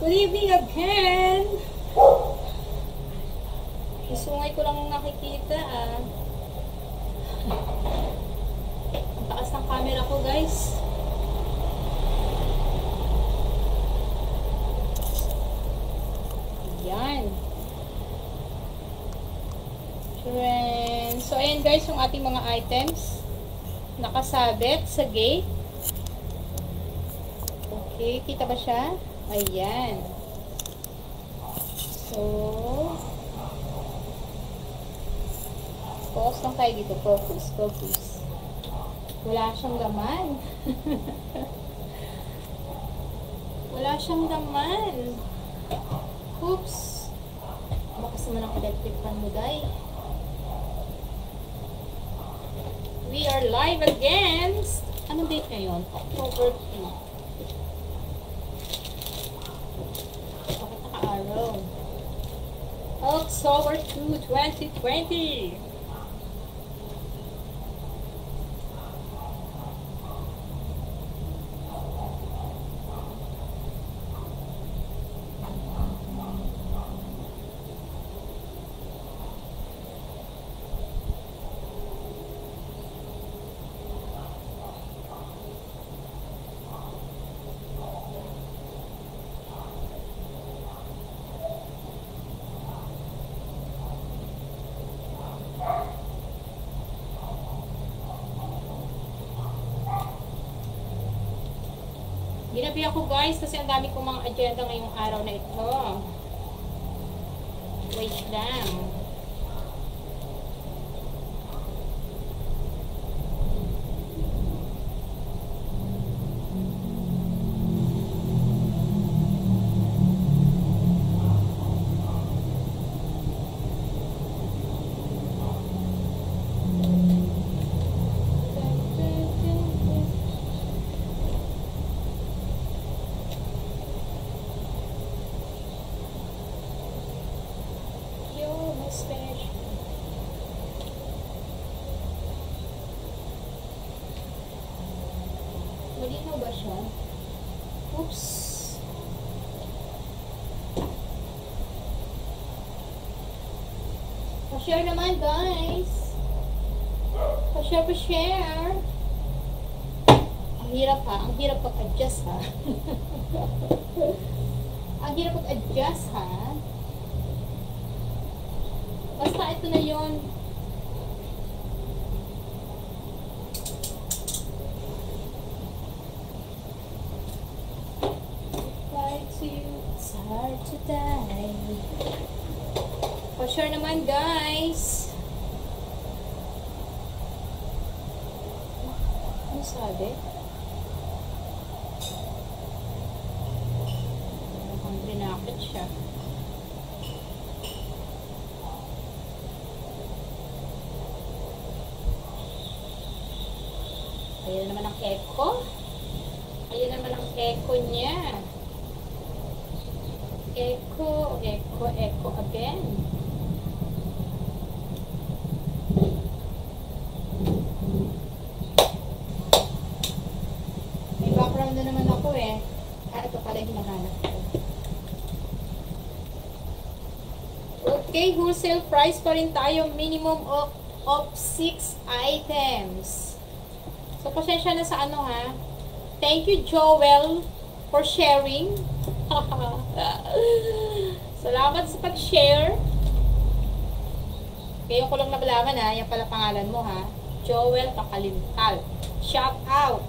Good evening again! Isungay ko lang nakikita Ang taas ng camera ko, guys. Ayan. So, ayan guys, yung ating mga items. Nakasabit sa gate. Okay, kita ba siya? Ayan. So, focus lang tayo dito. Focus. Wala siyang laman. Wala siyang laman. Oops. Bakas naman ang electric fan mo, day. We are live again. Anong date ngayon? October 2. Araw. October 2, 2020. Ginabi ako guys kasi ang dami kong mga agenda ngayong araw na ito. Wait lang. Malinaw ba siya? Oops. Pa-share naman guys. Pa-share. Ang hirap ha. Ang hirap pag-adjust ha. Ang hirap pag-adjust ha. Basta ito na yun. It's hard to die. For sure naman guys. Ano sabi? Mukhang binakit siya. Ayan naman ang echo. Ayan naman ang echo niya. Echo again. May background na naman ako eh. Ito pala yung hinahanap ko. Okay, wholesale price pa rin tayo. Minimum of 6 items. So, pasensya na sa ano ha. Thank you, Joel, for sharing. Salamat sa pag-share. Ngayon ko lang nabalaman ha. Yan pala pangalan mo ha. Joel Pakalintal. Shout out.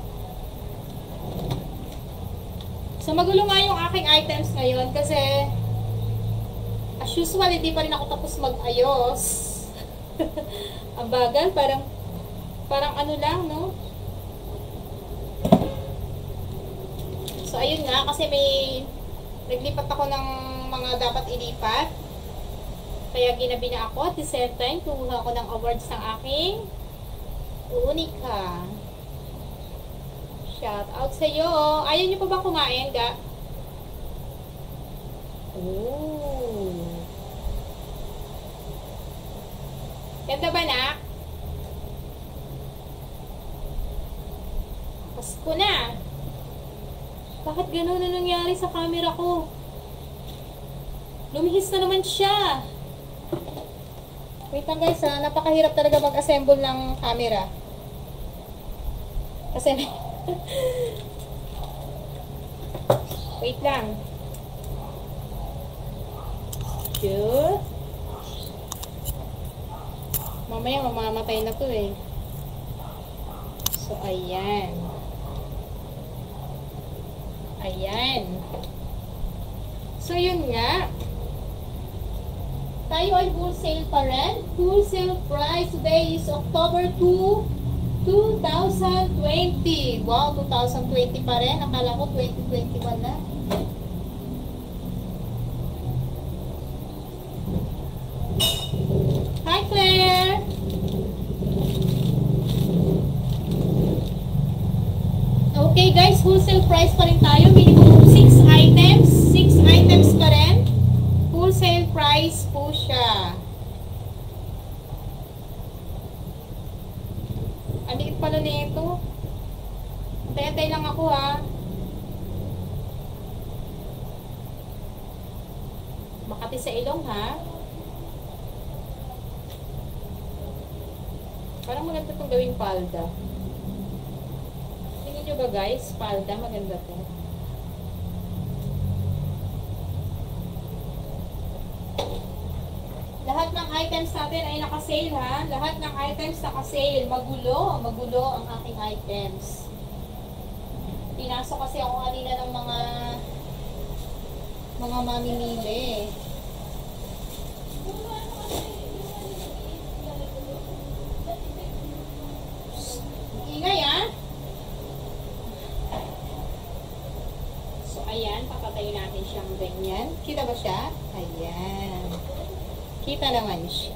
So magulo nga yung aking items ngayon kasi as usual hindi pa rin ako tapos mag-ayos. Ang bagal. Parang ano lang no. So ayun nga kasi naglipat ako ng mga dapat ilipat. Kaya ginabi na ako. At the same time, kumuha ako ng awards ng aking Unica. Shout out sa iyo. Ayaw niyo pa ba kumain, ga? Oh. Ganda ba, nak? Pasko na. Bakit gano'n na nangyari sa camera ko? Lumihis na naman siya. Wait lang guys ha, napakahirap talaga mag-assemble ng camera. Kasi wait lang. Two. Mamaya mamamatay na to eh. So ayan. Ayan. So yun nga. Tayo ay wholesale pa rin. Wholesale price today is October 2, 2020. Wow, 2020 pa rin. Akala ko 2021 na. Hi, Claire! Okay guys, wholesale price pa rin tayo. Minimum 6 items. 6 items pa rin. Wholesale price po siya. Ang liit pala nito. Antay-antay lang ako ha. Makati sa ilong ha. Parang maganda itong gawing palda. Tingin nyo ba guys? Palda, maganda to. Lahat ng items natin ay naka-sale ha. Lahat ng items naka-sale. Magulo. Magulo ang aking items. Pinasok kasi ako kanina ng mga mamimili. Ingay ha. So ayan, papatayin natin siyang ganyan. Kita ba siya? Ayan. Kita naman siya.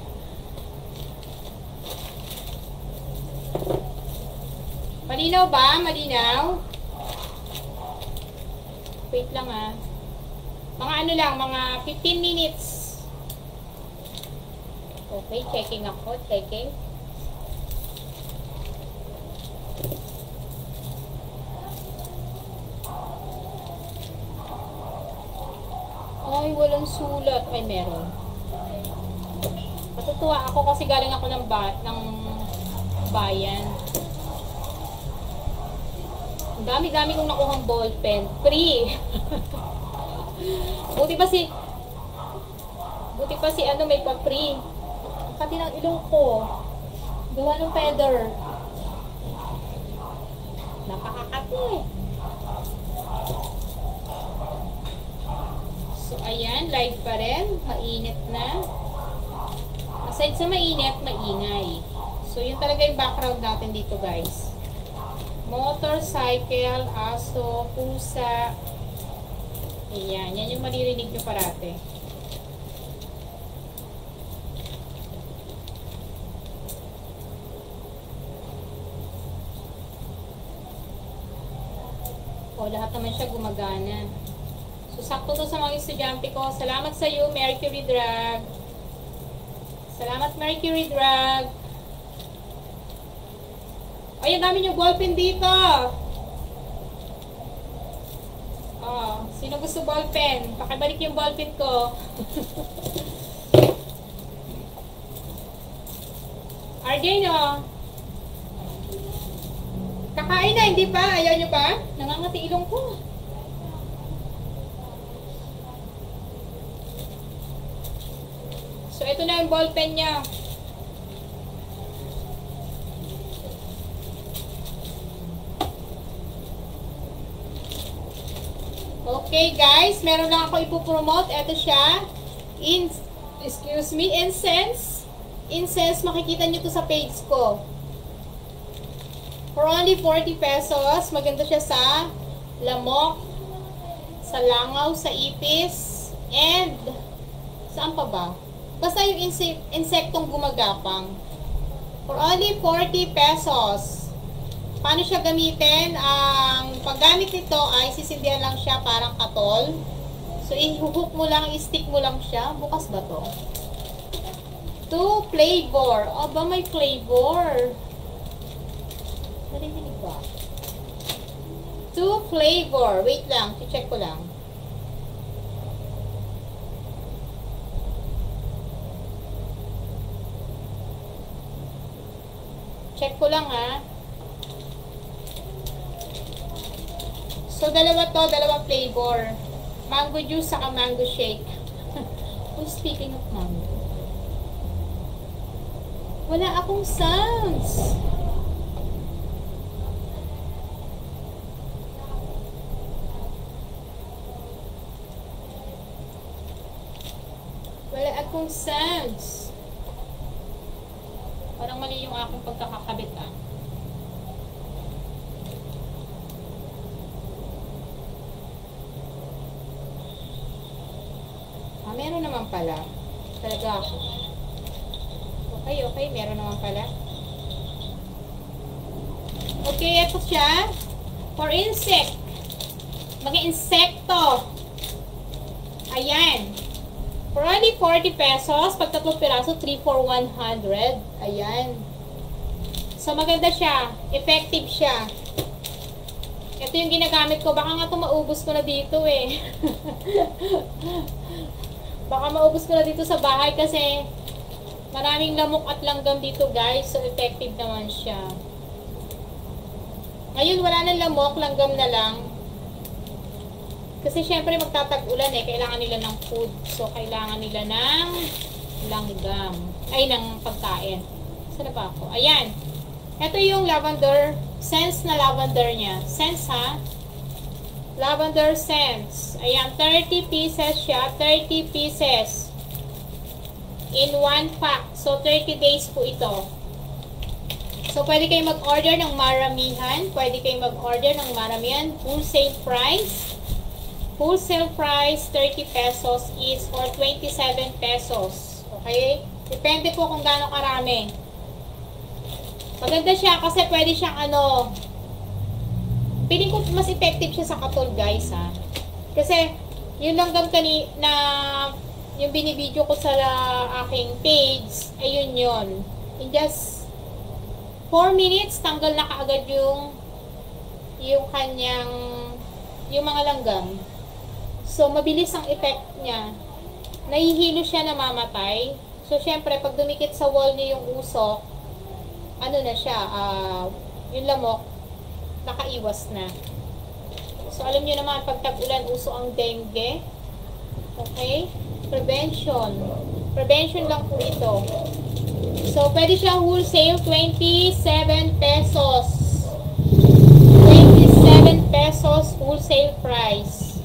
Malinaw ba? Malinaw? Wait lang ah. Mga ano lang, mga 15 minutes. Okay, checking ako. Checking. Ay, walang sulat. Ay, meron. Natutuwa ako kasi galing ako ng bayan. Ang dami-dami kong nakuhang ballpen. Free! Buti pa si ano may pa-free. Ang kati ng ilong ko. Gawa ng feather. Napakakati. So, ayan. Live pa rin. Mainit na. Aside sa mainit, maingay. So, yun talaga yung background natin dito, guys. Motorcycle, aso, pusa. Ayan. Yan yung maririnig nyo parate. O, lahat naman siya gumagana. So, sakto to sa mga estudyante ko. Salamat sa iyo, Mercury Drag. Salamat, Mercury Drag. Ay, ang dami nyo ballpen dito. Oh, sino gusto ballpen? Pakibalik yung ballpen ko. RJ, no? Kakain na, hindi pa? Ayaw nyo pa? Nangangati ilong ko. So, ito na yung ballpen niya. Okay, guys. Meron lang ako ipopromote. Ito siya. Excuse me. Incense. Incense. Makikita nyo to sa page ko. For only 40 pesos. Maganda siya sa lamok, sa langaw, sa ipis, and saan pa ba? Basta yung insektong gumagapang. For only 40 pesos. Paano siya gamitin? Ang paggamit nito ay sisindihan lang siya parang katol. So, i-hook mo lang, i-stick mo lang siya. Bukas ba to? To flavor. Aba, may flavor. Narinig ba? To flavor. Wait lang, i-check ko lang. Check ko lang ha. So, dalawa to, dalawang flavor. Mango juice saka mango shake. Oh, speaking of mango. Wala akong sounds. Wala akong sounds. Parang mali yung aking pagkakakabit ah. Meron naman pala. Talaga ako. Okay, meron naman pala. Okay, ito siya. For insect. Mga insekto. Ayan. For only 40 pesos, pag 3 piraso, 3 for 100. Ayan. So, maganda siya. Effective siya. Ito yung ginagamit ko. Baka nga ito maubos ko na dito eh. Baka maubos ko na dito sa bahay kasi maraming lamok at langgam dito guys. So, effective naman siya. Ngayon, wala nang lamok. Langgam na lang. Kasi syempre magtatag-ulan eh. Kailangan nila ng food. So, kailangan nila ng langgam. Ay, ng pagkain. Saan na ba ako? Ayan. Ito yung lavender. Scents na lavender niya. Scents ha? Lavender scents. Ayan, 30 pieces siya. 30 pieces. In 1 pack. So, 30 days po ito. So, pwede kayo mag-order ng maramihan. Pwede kayo mag-order ng maramihan. Wholesale price. Wholesale price, 30 pesos is for 27 pesos. Okay? Depende po kung gaano karami. Maganda siya kasi pwede siyang piling ko mas effective siya sa katol guys ha. Kasi yung langgam na yung binibideo ko sa aking page, ayun yun. In just 4 minutes, tanggal na kaagad yung kanyang yung mga langgam. So, mabilis ang effect niya. Nahihilo siya na mamatay. So, syempre, pag dumikit sa wall niya yung usok, na siya, yung lamok, nakaiwas na. So, alam niyo naman, pag tag-ulan, uso ang dengue. Okay? Prevention. Prevention lang po ito. So, pwede siyang wholesale, 27 pesos. 27 pesos wholesale price.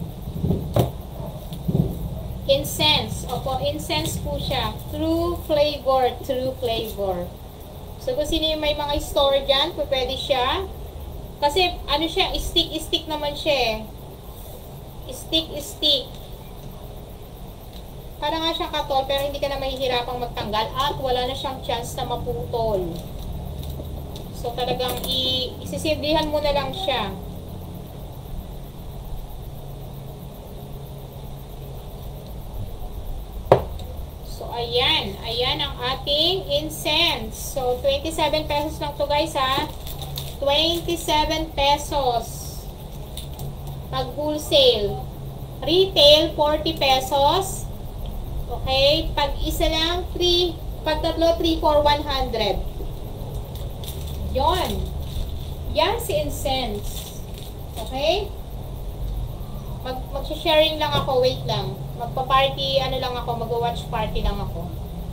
Incense. Opo, incense po siya. True flavor. True flavor. So, kung sino yung may mga store dyan, pwede siya. Kasi, siya, stick naman siya eh. Stick. Para nga siyang katol, pero hindi ka na mahihirapang magtanggal at wala na siyang chance na maputol. So, talagang isisilbihan mo na lang siya. So, ayan. Ayan ang ating incense. So, 27 pesos lang to guys ha. 27 pesos. Pag wholesale. Retail, 40 pesos. Okay? Pag isa lang, 3. Pag tatlo, 3 for 100. Yon. Yan si incense. Okay? Mag-sharing lang ako. Wait lang. Magpa-party, lang ako. Mag-watch party lang ako.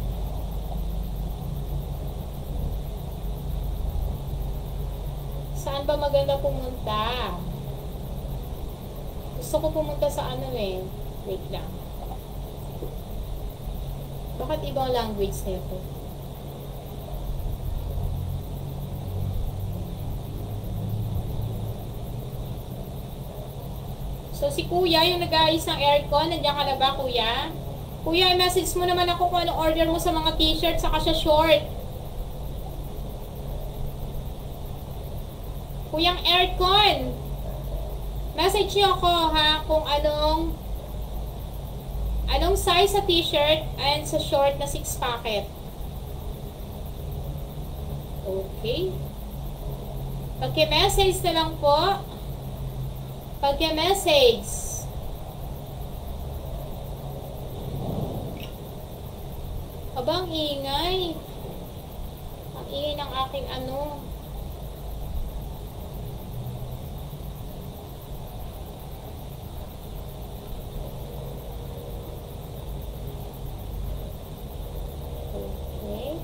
Saan ba maganda pumunta? Gusto ko pumunta sa wait lang. Bakit ibang language na ito? So, si Kuya, yung nag-aayos ng aircon, nandiyan ka na ba, Kuya? Kuya, i-message mo naman ako kung anong order mo sa mga t-shirt saka sa short. Kuyang aircon, message niyo ako ha kung anong size sa t-shirt and sa short na 6 packet. Okay. Pagka-message na lang po. Pagka-message. Abang ingay. Ang ingay ng aking ano. Okay.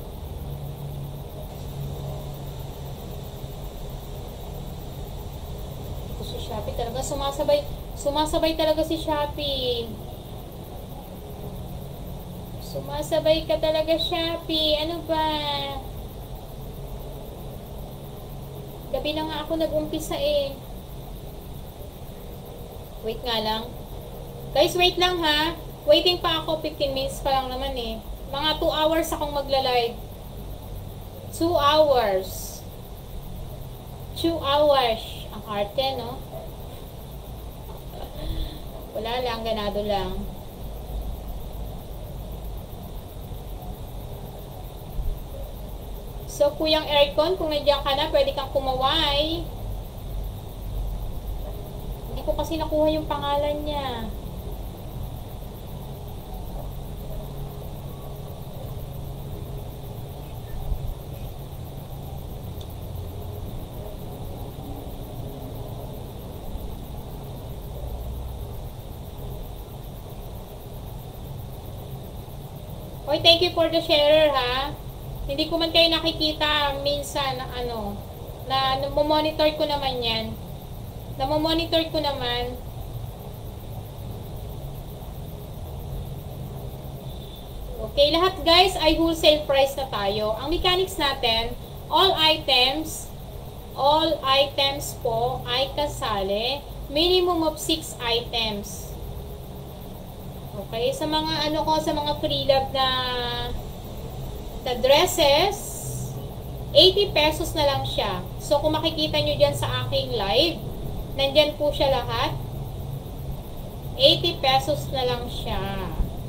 Ito si Shopee talaga. Sumasabay talaga si Shopee. Sumasabay ka talaga, Shopee. Ano ba? Gabi na nga ako nag-umpisa eh. Wait nga lang. Guys, wait lang ha. Waiting pa ako. 15 minutes pa lang naman eh. Mga 2 hours akong magla-live. 2 hours. 2 hours. Ang arte, no? Wala lang. Ganado lang. So, Kuyang Aircon, kung nandiyan ka na, pwede kang kumaway. Hindi ko kasi nakuha yung pangalan niya. Oy, thank you for the sharer, ha? Hindi ko man kayo nakikita minsan na ano, na monitor ko naman yan. Monitor ko naman. Okay, lahat guys ay wholesale price na tayo. Ang mechanics natin, all items po ay kasali. Minimum of 6 items. Okay, sa mga ano ko, sa mga pre-love na dresses, 80 pesos na lang siya. So, kung makikita nyo dyan sa aking live, nandyan po siya lahat. 80 pesos na lang siya.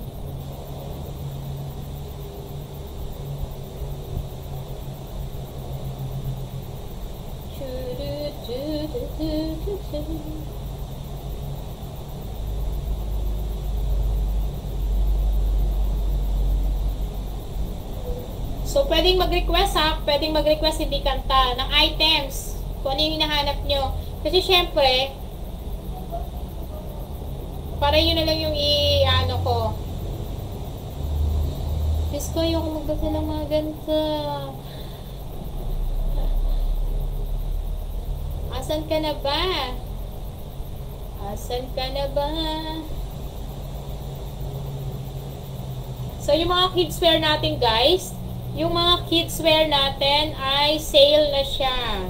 So, pwedeng mag-request ha. Pwedeng mag-request hindi kanta ng items. Kung ano yung hinahanap nyo. Kasi syempre, para yun na lang yung i-ano ko. Diyos ko, ayoko magbasa ng mga ganito. Asan ka na ba? Asan ka na ba? So, yung mga kids wear natin guys, yung mga kids wear natin ay sale na siya.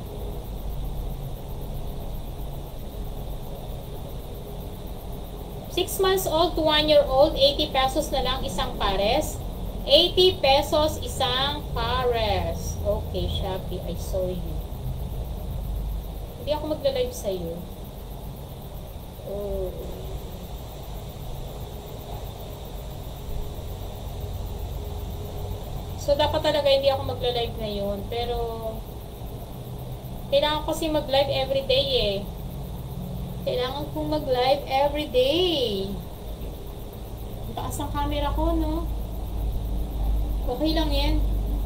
Six months old to 1 year old, 80 pesos na lang isang pares. 80 pesos isang pares. Okay, Shopee, I saw you. Hindi ako magla-live sa'yo. Oh. So, dapat talaga hindi ako magla-live ngayon. Pero, kailangan kasi mag-live everyday eh. Kailangan kong mag-live everyday. Ang taas ng camera ko, no? Okay lang yan.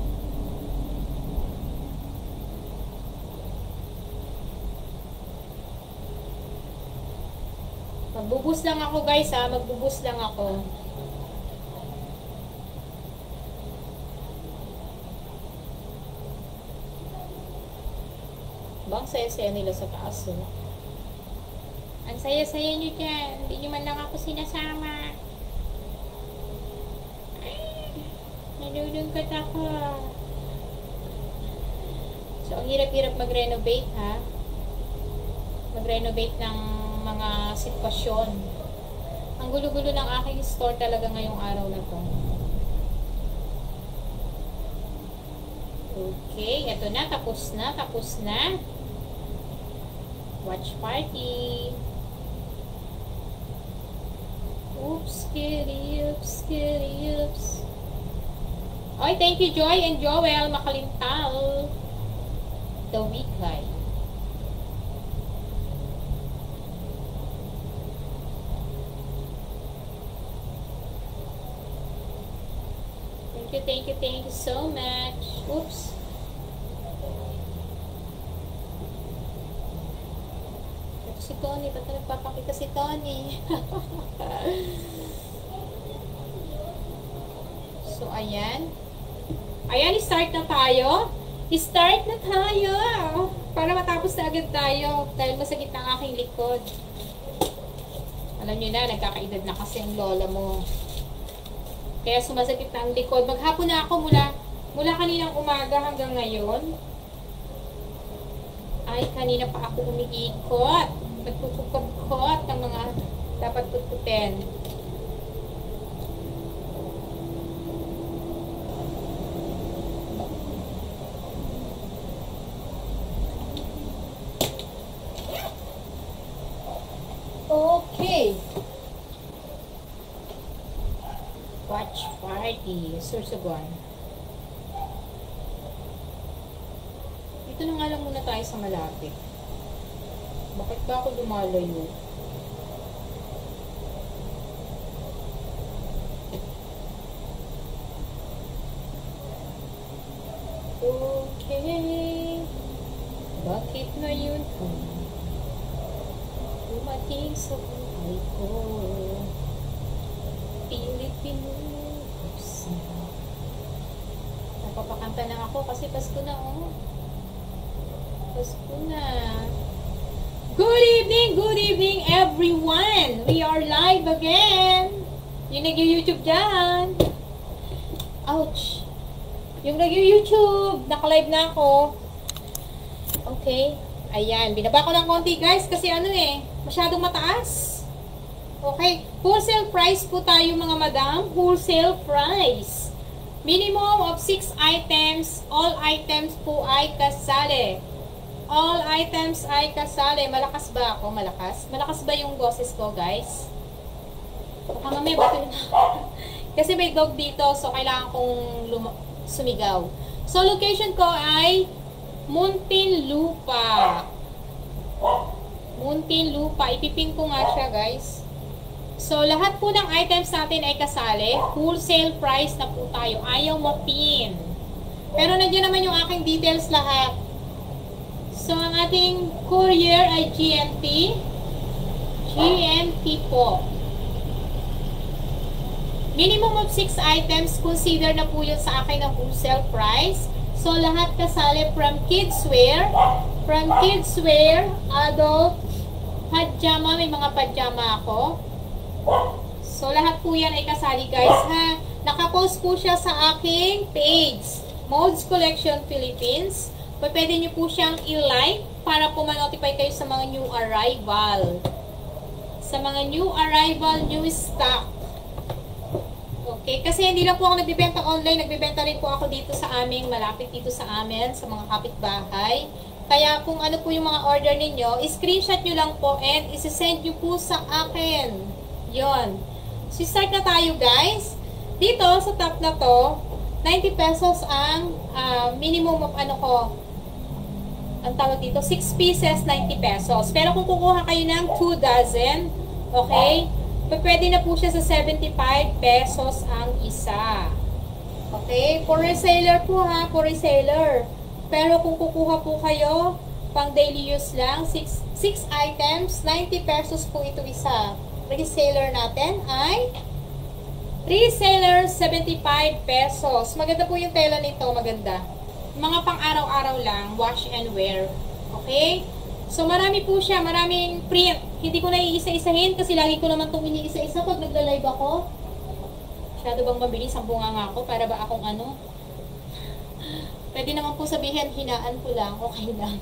Magbubus lang ako guys ha. Magbubus lang ako. Bang saya-saya nila sa taas eh. Ang saya-saya nyo dyan. Hindi nyo man lang ako sinasama. Ay, nalulungkot ako. So, ang hirap-hirap mag-renovate ha. Mag-renovate ng mga sitwasyon. Ang gulo-gulo ng aking store talaga ngayong araw na to. Okay, eto na. Tapos na. Tapos na. Watch party. Oops, kitty, oops, kitty, oops. Oy, thank you Joy and Joel Makalintal. The Weekly. Thank you so much. Oops. Ito si Tony. Ba't na nagpapakita si Tony? So, ayan. Ayan, start na tayo. Start na tayo. Para matapos na agad tayo. Dahil masakit ang aking likod. Alam nyo na, nagkakaedad na kasi ang lola mo. Kaya sumasakit na ang likod. Maghapon na ako mula kaninang umaga hanggang ngayon. Ay, kanina pa ako umiikot. Nagpupukot ng mga dapat pututin. Okay. Watch party. Sursugon. Dito na nga lang muna tayo sa malapit. Bakit ba ako lumalayo? Okay. Bakit na yun ka? Dumating sa buhay ko. Pilit pinupusin. Napapakanta na ako kasi Pasko na, oh. Pasko na. Good evening everyone! We are live again! Yung nag-YouTube dyan. Ouch! Yung nag-YouTube, naka-live na ako. Okay. Ayan, binaba ko ng konti guys kasi masyadong mataas. Okay, wholesale price po tayo mga madam. Wholesale price. Minimum of 6 items. All items po ay kasali. All items ay kasali. Malakas ba ako? Malakas? Malakas ba yung boses ko guys? Baka mamaya bato na. Kasi may dog dito so kailangan kong sumigaw. So location ko ay Muntinlupa. Muntinlupa. Ipipin ko nga siya, guys. So, lahat po ng items natin ay kasali. Wholesale price na po tayo. Ayaw mapin. Pero nandiyan naman yung aking details lahat. So, ang ating courier ay GMT. GMT po. Minimum of 6 items. Consider na po yun sa akin ng wholesale price. So, lahat kasali from kidswear, adult, pajama, may mga pajama ako. So, lahat po yan ay kasali guys ha. Nakapost po siya sa aking page, Modes Collection Philippines. Pwede nyo po siyang i-like para po ma-notify kayo sa mga new arrival. Sa mga new arrival, new stock. Okay, kasi hindi lang po ako nagbibenta online, nagbibenta rin po ako dito sa amin, malapit dito sa amin, sa mga kapitbahay. Kaya kung ano po yung mga order ninyo, screenshot nyo lang po and isi-send nyo po sa akin. Yon. So, start na tayo guys. Dito, sa top na to, 90 pesos ang minimum of ang tawag dito, 6 pieces, 90 pesos. Pero kung kukuha kayo ng 2 dozen, okay, pwede na po siya sa 75 pesos ang isa. Okay? For reseller po ha. For reseller. Pero kung kukuha po kayo, pang daily use lang, 6 items, 90 pesos po ito isa. Reseller natin ay reseller 75 pesos. Maganda po yung tela nito. Maganda. Mga pang araw-araw lang. Wash and wear. Okay? So, marami po siya. Maraming print. Hindi ko na iisa-isahin kasi lagi ko naman itong iniisa-isa pag nagla-live ako. Masyado bang mabilis ang bunganga ako para ba akong Pwede naman po sabihin, hinaan ko lang. Okay lang.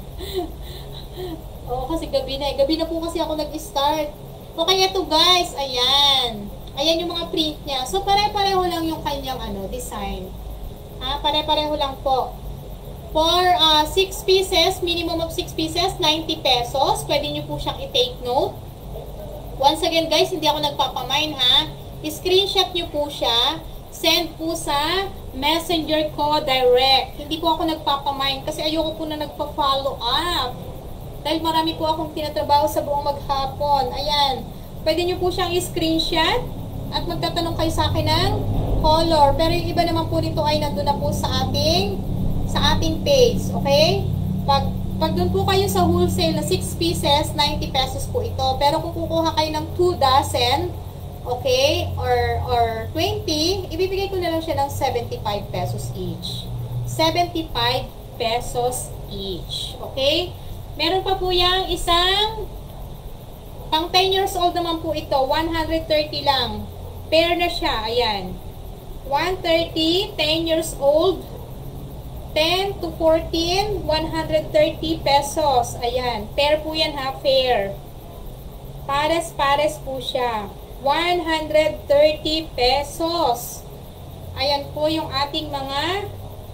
Oo, kasi gabi na. Gabi na po kasi ako nag-start. Okay, ito guys. Ayan. Ayan yung mga print niya. So, pare-pareho lang yung kanyang design. Pare-pareho lang po. For 6 pieces, minimum of 6 pieces, 90 pesos. Pwede nyo po siyang i-take note. Once again guys, hindi ako nagpapamine ha. I-screenshot nyo po siya. Send po sa messenger ko direct. Hindi po ako nagpapamine kasi ayoko po na nagpa-follow up. Dahil marami po akong tinatrabaho sa buong maghapon. Ayan. Pwede nyo po siyang i-screenshot at magtatanong kayo sa akin ng color. Pero yung iba naman po nito ay nandun na po sa ating page. Okay? Pag dun po kayo sa wholesale na 6 pieces, 90 pesos po ito. Pero kung kukuha kayo ng 2 dozen, okay, or 20, ibibigay ko na lang siya ng 75 pesos each. 75 pesos each. Okay? Meron pa po yung isang pang 10 years old naman po ito. 130 lang. Pair na siya. Ayan. 130, 10 years old. 10 to 14, 130 pesos. Ayan. Pair po yan ha. Pair. Pares-pares po siya. 130 pesos. Ayan po yung ating mga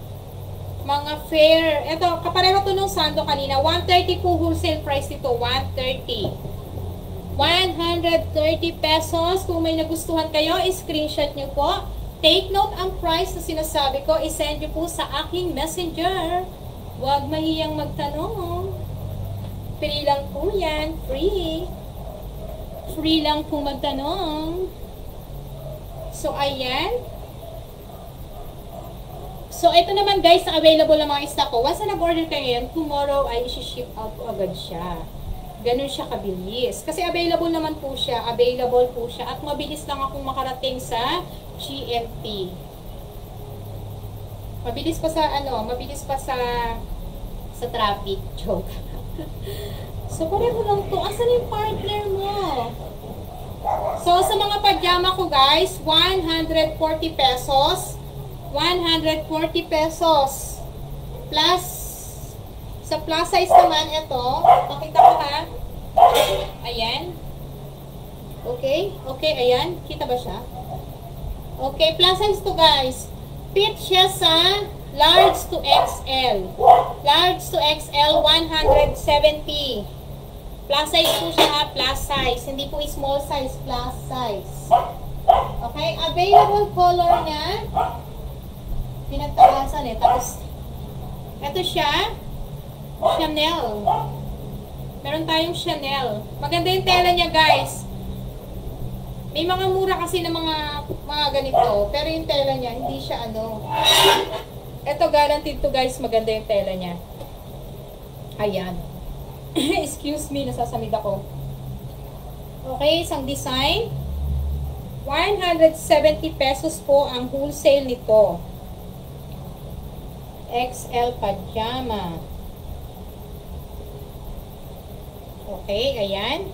fair. Ito, kapareho to nung sando kanina. 130 po wholesale price ito. 130. 130 pesos. Kung may nagustuhan kayo, screenshot nyo po. Take note ang price na sinasabi ko. I-send nyo po sa aking messenger. Huwag mahiyang magtanong. Free lang po yan. Free. Free lang po magtanong. So, ayan. So, ito naman guys, available na mga stock ko. Once na nag-order kayo ngayon, tomorrow ay isi-ship out po agad siya. Ganun siya kabilis. Kasi available naman po siya. Available po siya. At mabilis lang akong makarating sa GMT. Mabilis pa sa mabilis pa sa traffic. Joke. So, pareho lang to. Asan yung partner mo? So, sa mga pajama ko guys, 140 pesos. 140 pesos. Plus, sa plus size naman, ito. Pakita ko ha. Ayan. Okay? Okay, ayan. Kita ba siya? Okay, plus size to guys. Fit siya sa large to XL. Large to XL, 170. Plus size po siya ha. Plus size. Hindi po small size. Plus size. Okay? Available color niya. Pinagtaasan eh. Tapos, ito siya. Chanel. Meron tayong Chanel. Maganda yung tela niya, guys. May mga mura kasi na mga ganito. Pero yung tela niya, hindi siya Ito, guaranteed to, guys. Maganda yung tela niya. Ayan. Excuse me, nasasamid ako. Okay, isang design. 170 pesos po ang wholesale nito. XL pajama. Okay, ayan.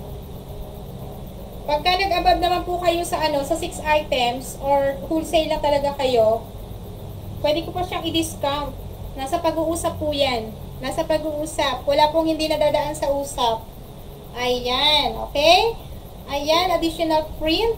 Pagka nag-above naman po kayo sa sa 6 items or wholesale na talaga kayo, pwede ko pa siyang i-discount. Nasa pag-uusap po yan. Nasa pag-uusap. Wala pong hindi nadadaan sa usap. Ayan, okay? Ayan, additional print.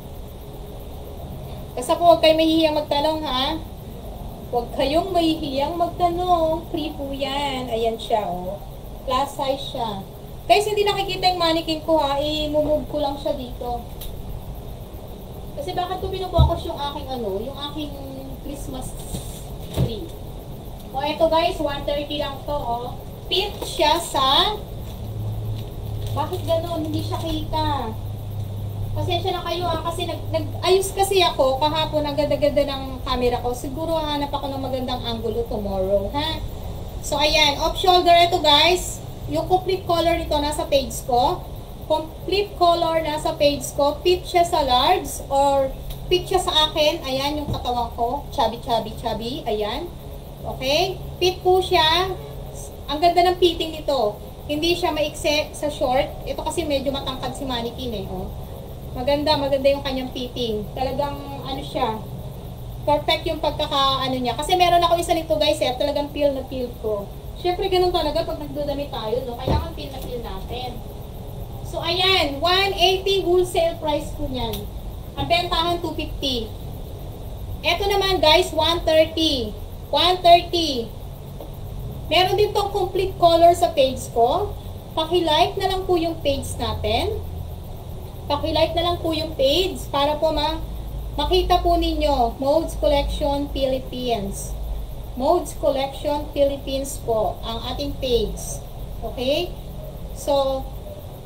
Basta po huwag kayo mahihiyang magtanong ha. Huwag kayong mahihiyang magtanong. Free po yan. Ayan siya oh. Plus size siya. Guys, hindi nakikita yung mannequin ko ha. I-move ko lang siya dito. Kasi bakit ko pinupokos yung aking yung aking Christmas tree. O eto guys, 130 lang to oh. Fit siya sa... Bakit gano'n? Hindi siya kita. Pasensya na kayo ha. Kasi nag-ayos kasi ako kahapon. Ang ganda-ganda ng camera ko. Siguro hanap ako ng magandang angulo tomorrow ha. So ayan, off shoulder ito guys. Yung complete color nito nasa page ko. Complete color nasa page ko. Fit siya sa large or fit siya sa akin. Ayan yung katawan ko. Chubby, chubby, chubby. Ayan. Okay? Fit po siya. Ang ganda ng fitting nito. Hindi siya maikse sa short. Ito kasi medyo matangkad si mannequin eh. Oh. Maganda yung kanyang fitting. Talagang siya. Perfect yung niya. Kasi meron ako isa nito guys eh. Talagang feel na feel ko. Siyempre, ganun talaga pag nagdudamit tayo, no? Kailangan feel na feel natin. So, ayan. 180 wholesale price po niyan. Ang bentahan, 250. Ito naman, guys, 130. 130. Meron din tong complete color sa page ko. Paki-like na lang po yung page natin. Paki-like na lang po yung page para po makita po ninyo. Modes Collection Philippines. Modes Collection Philippines po ang ating page. Okay? So,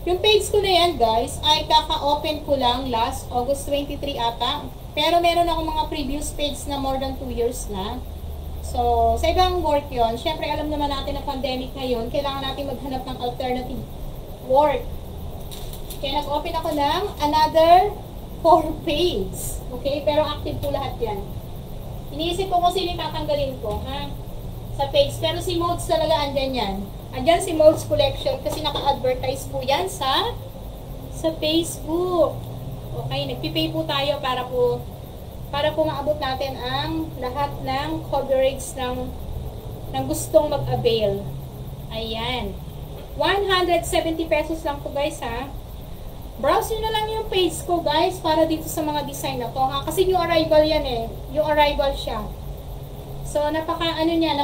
Yung page ko na yan, guys, ay kaka-open ko lang last August 23 ata. Pero meron ako mga previous page na more than 2 years na. So, sa ibang work yon, syempre alam naman natin na pandemic ngayon, kailangan natin maghanap ng alternative work. Kaya nag-open ako ng another 4 page. Okay? Pero active po lahat yan. Iniisip ko kung sino yung tatanggalin ko, ha? Sa page. Pero si Modes talaga andyan yan. Andyan si Modes Collection kasi naka-advertise po yan sa Facebook. Okay? Nagpipay po tayo para po maabot natin ang lahat ng coverage ng gustong mag-avail. Ayan. 170 pesos lang po, guys, ha? Browse nyo na lang yung page ko, guys, para dito sa mga design na to, ha? Kasi new arrival yan, eh. New arrival siya. So, napaka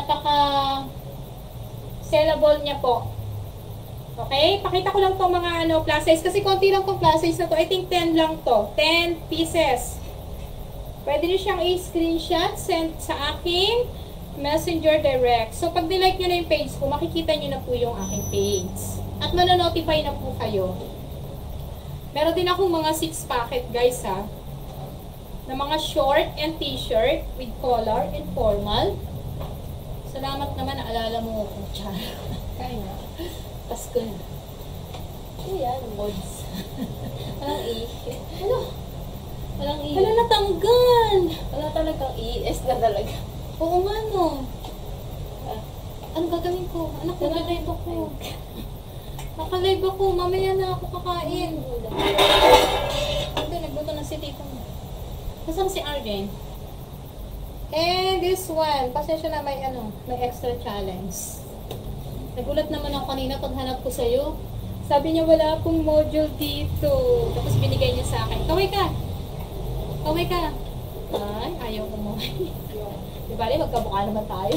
sellable niya po. Okay? Pakita ko lang to mga plus size. Kasi konti lang tong plus size na to. I think 10 lang to. 10 pieces. Pwede nyo siyang i-screenshot, send sa aking Messenger Direct. So, pag nilike nyo na yung page ko, makikita nyo na po yung aking page. At manonotify na po kayo. Meron din akong mga 6 packet, guys, ha, na mga short and t-shirt with collar and formal. Salamat naman, naalala mo ko. Char. Kaya na. Pasko na. Ano yan? Mods. Walang E. Ano? Walang E. Wala natanggal. Wala talagang E. S na talaga. Oo nga, no. Ano gagawin ko? Anak, nag-live ako. Naka-live ako. Mamaya na ako kakain. Ito, nagluto na si Tito. Nasaan si Arden? And this one, pasensya na may extra challenge. Nagulat naman ako kanina paghanap ko sa'yo. Sabi niya wala akong module dito. Tapos binigay niya sa akin. Kaway ka! Kaway ka! Ay, ayaw kumaway. Di ba, magkabuka naman tayo.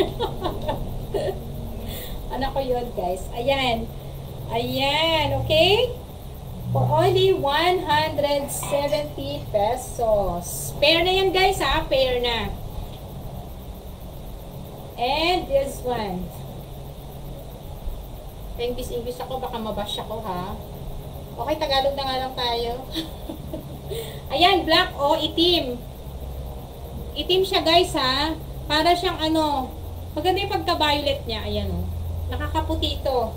Anak ko yun, guys. Ayan. Ayan, okay? For only 170 pesos. Pair na yan, guys, ha? Pair na. And this one. English ako, baka mabash ako, ha? Okay, Tagalog na nga lang tayo. Ayan, black o itim. Itim siya, guys, ha? Para siyang maganda yung pagka-violet niya. Ayan, o. Nakakaputi ito.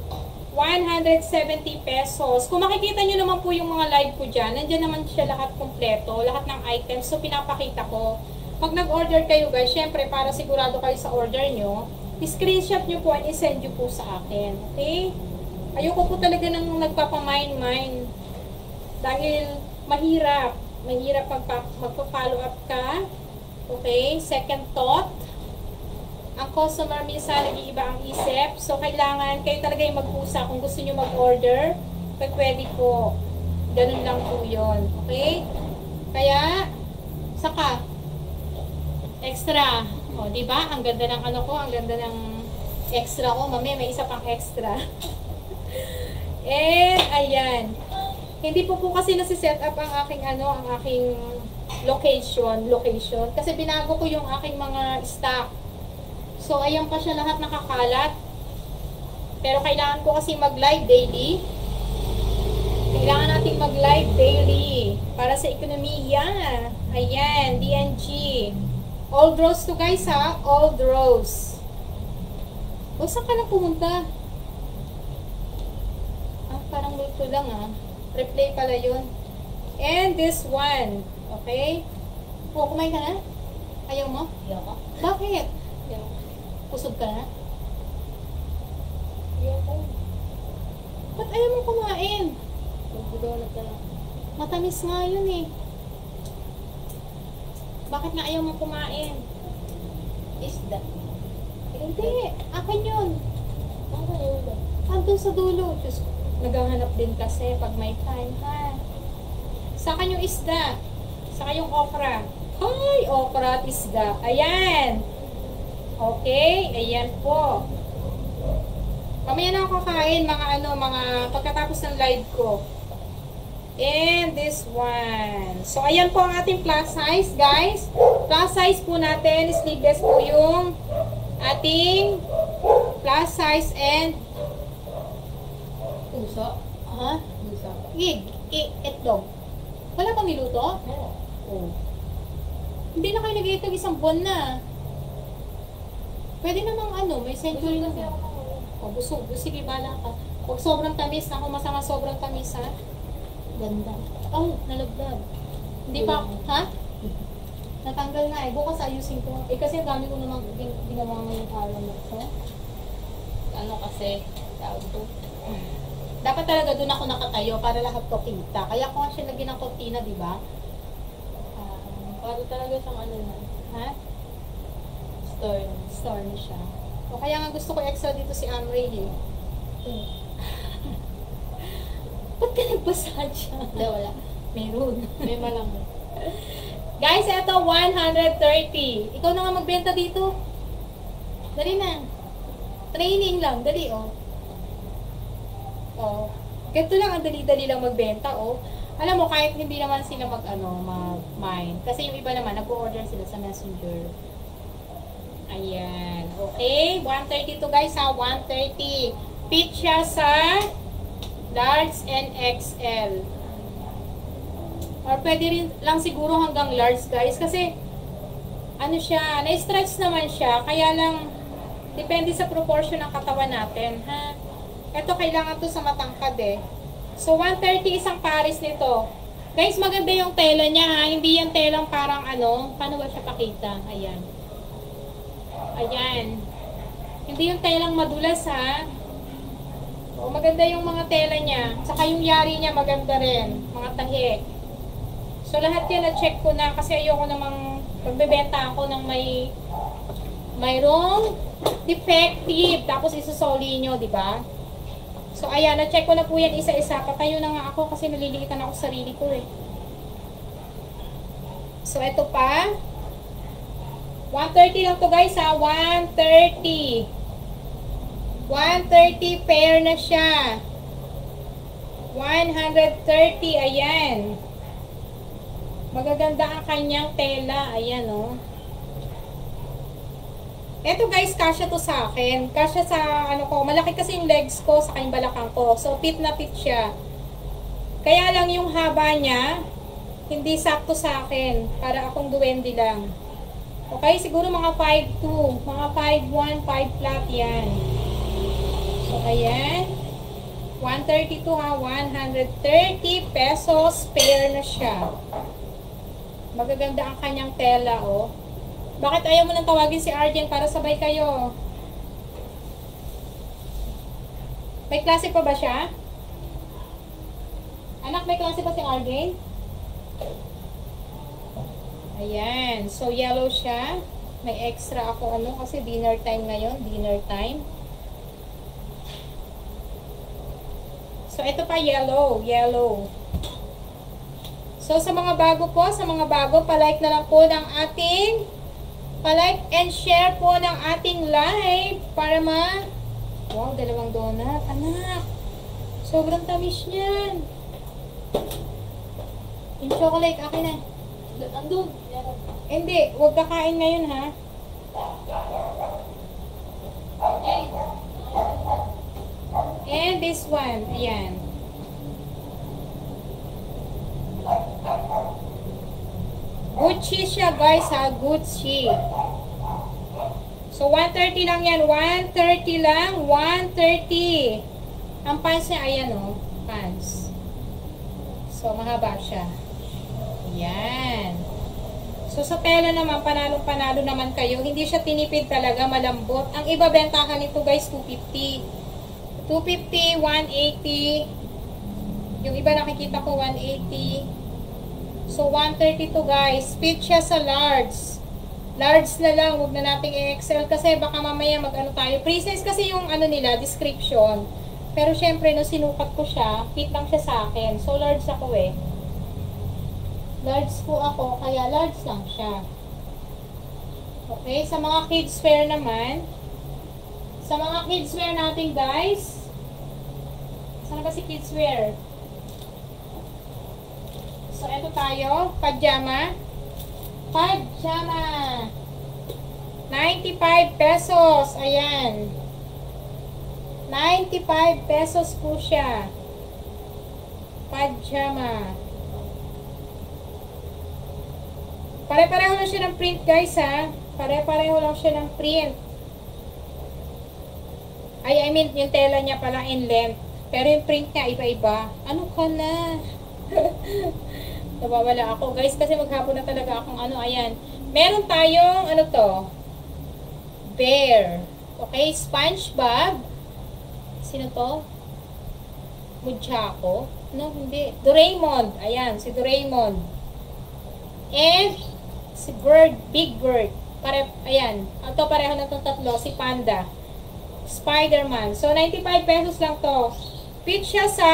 170 pesos. Kung makikita nyo naman po yung mga live ko dyan, nandyan naman siya lahat kompleto, lahat ng items. So, pinapakita ko. Pag nag-order kayo, guys, syempre, para sigurado kayo sa order nyo, screenshot nyo po and isend nyo po sa akin. Okay? Ayoko po talaga nang nagpapamine-mine. Dahil mahirap. Mahirap magpa-follow up ka. Okay? Second thought. Ang customer minsan nag-iiba ang isip. So, kailangan kayo talaga yung mag-usa kung gusto nyo mag-order. Pwede po. Ganun lang po yun. Okay? Kaya, saka, extra. O, diba? Ang ganda ng ang ganda ng extra ko. Mamaya may isa pang extra. And, ayan. Hindi po kasi nasi-set up ang aking ang aking location. Kasi binago ko yung aking mga stock. So, ayan pa siya lahat nakakalat. Pero kailangan ko kasi mag-live daily. Kailangan natin mag-live daily. Para sa ekonomiya. Ayan, DNG. All rows to, guys, ha? All rows. O, saan ka na pumunta? Parang multo lang, ha? Replay pala yun. And this one. Okay? O, kumain ka na? Ayaw mo? Ayaw ko. Bakit? Ayaw. Pusog ka na? Ayaw ko. Ba't ayaw mo kumain? Magdudonat ka lang. Matamis nga yun, eh. Bakit nga ayaw mo kumain? Isda. Hindi. Akin yun. Akin yun. Andun sa dulo. Diyos ko. Naghahanap din kasi pag may time, ha? Saka yung isda. Saka yung okra. Ay, okra at isda. Ayan. Okay, ayan po. Mamaya na ako kakain, mga pagkatapos ng live ko. And this one. So, ayan po ang ating plus size, guys. Plus size po natin, sleeveless po yung ating plus size and puso. Ha? Bisa. Itlog. Wala pang niluto? Oo. Oh. Hindi na kayo nag-iitlog isang buwan na. Pwede namang ano, may century Busog na. kasi ako ng O, busog. Sige, bala ka. Huwag sobrang tamis. Ako masama sobrang tamis, ha? Ganda. Oh, nalaglag. Hindi pa, ha? Natanggal nga eh. Bukas ayusin ko. Eh, kasi ang dami ko namang ginawa ngayong araw na ito. ano kasi, tawag to. Dapat talaga doon ako nakatayo para lahat ko kita. Kaya ko nga siya lagyan ng kortina, di ba? Para talaga siyang ano na, Ha? store. Store na siya. O kaya nga gusto ko extra dito si Amray eh. Ba't ka nagbasa siya? Hindi, wala. Meron. May malang. Guys, eto 130. Ikaw na nga magbenta dito. Dali na. Training lang. Dali, oh. Oh. Ganito lang ang dali-dali lang magbenta, oh. Alam mo, kahit hindi naman sila mag-mind. Kasi yung iba naman, nag-order sila sa Messenger. Ayan. Okay. 132 guys, ha. 130. Fit siya sa large and XL. Or pwede rin lang siguro hanggang large guys. Kasi, ano siya, na-stretch naman siya. Kaya lang, depende sa proportion ng katawan natin, ha. Ito, kailangan to sa matangkad eh. So, 130 isang pares nito. Guys, maganda yung tela niya ha. Hindi yung telang parang ano, paano ba siya pakita? Ayan. Ayan. Hindi yung telang madulas ha. O, maganda yung mga tela niya. Saka yung yari niya maganda rin. Mga tahi. So, lahat yan na-check ko na kasi ayoko namang magbebenta ako ng mayroong defective. Tapos isusoli nyo, di ba? So, ayan, na-check ko na po yan isa-isa. Patayo na nga ako kasi naliliitan ako sa sarili ko eh. So, ito pa. 130 lang to guys ha. 130. 130 pair na siya. 130. Ayan. Magaganda ang kanyang tela. Ayan oh. Eto guys, kasya to sa akin. Kasya sa ano ko, malaki kasi yung legs ko sa yung balakang ko. So fit na fit siya. Kaya lang yung haba niya, hindi sakto sa akin. Para akong duwende lang. Okay, siguro mga 5'2", mga 5'1", 5 flat yan. So ayan. 132 ha, 130 pesos pair na siya. Magaganda ang kanyang tela oh. Bakit ayaw mo nang tawagin si Arjen para sabay kayo? May klase pa ba siya? Anak, may klase pa si Arjen? Ayan. So, yellow siya. May extra ako ano kasi dinner time ngayon. Dinner time. So, ito pa yellow. Yellow. So, sa mga bago po, palike na lang po ng ating palike and share po ng ating live para wow, dalawang donut. Anak, sobrang tamis niyan. Yung chocolate, akin na. Andun. Hindi, huwag kakain ngayon ha. And this one, ayan. Gucci siya guys ha, Gucci. So 130 lang yan, 130 lang, 130. Ang pants niya, ayan o, pants. So mahaba siya. Ayan. So sa tela naman, panalo naman kayo. Hindi siya tinipid talaga, malambot. Ang iba bentahan nito guys, 250. 250, 180. Yung iba nakikita ko, 180. So, 132 guys. Fit siya sa large. Large na lang. Huwag na nating i-XL kasi baka mamaya mag-ano tayo. Pre-size kasi yung ano nila, description. Pero syempre, no, sinukat ko siya. Fit lang siya sa akin. So, large ako eh. Large po ako. Kaya large lang siya. Okay. Sa mga kids wear naman. Sa mga kids wear natin guys. Saan ba si kids wear? So, ito tayo. Pajama. Pajama. 95 pesos. Ayan. 95 pesos po siya. Pajama. Pare-pareho lang siya ng print, guys, ha? Pare-pareho lang siya ng print. I mean, yung tela niya pala in length. Pero yung print niya, iba-iba. Ano ka na? Nawawala ako, guys, kasi maghapon na talaga akong ano, ayan. Meron tayong, ano to? Bear. Okay, SpongeBob. Sino to? Mujako? No, hindi. Doraemon. Ayan, si Doraemon. And, si Bird, Big Bird. Ayan. Ito pareho na itong tatlo. Si Panda. Spider-Man. So, 95 pesos lang to. Fit siya sa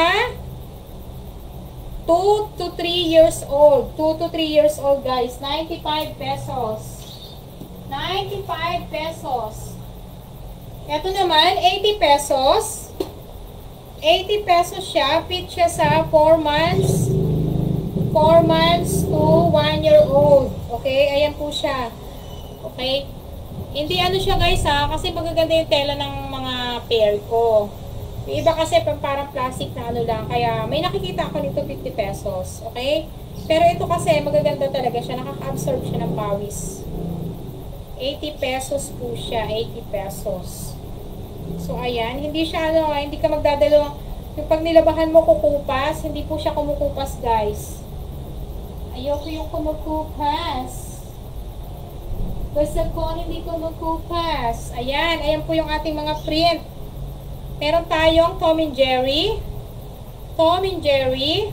2 to 3 years old. 2 to 3 years old, guys. 95 pesos. 95 pesos. Ito naman, 80 pesos. 80 pesos siya. Fit siya sa 4 months. 4 months to 1 year old. Okay? Ayan po siya. Okay? Hindi ano siya, guys, ha? Kasi magaganda yung tela ng mga pair ko. Yung iba kasi parang plastic na ano lang. Kaya may nakikita ako nito 50 pesos. Okay? Pero ito kasi magaganda talaga siya. Nakaka-absorb siya ng pawis. 80 pesos po siya. 80 pesos. So, ayan. Hindi siya ano, hindi ka magdadalo. Yung pag nilabahan mo kukupas, hindi po siya kumukupas, guys. Ayoko yung kumukupas. Basta ko hindi kumukupas. Ayan. Ayan po yung ating mga print. Meron tayong Tom and Jerry. Tom and Jerry.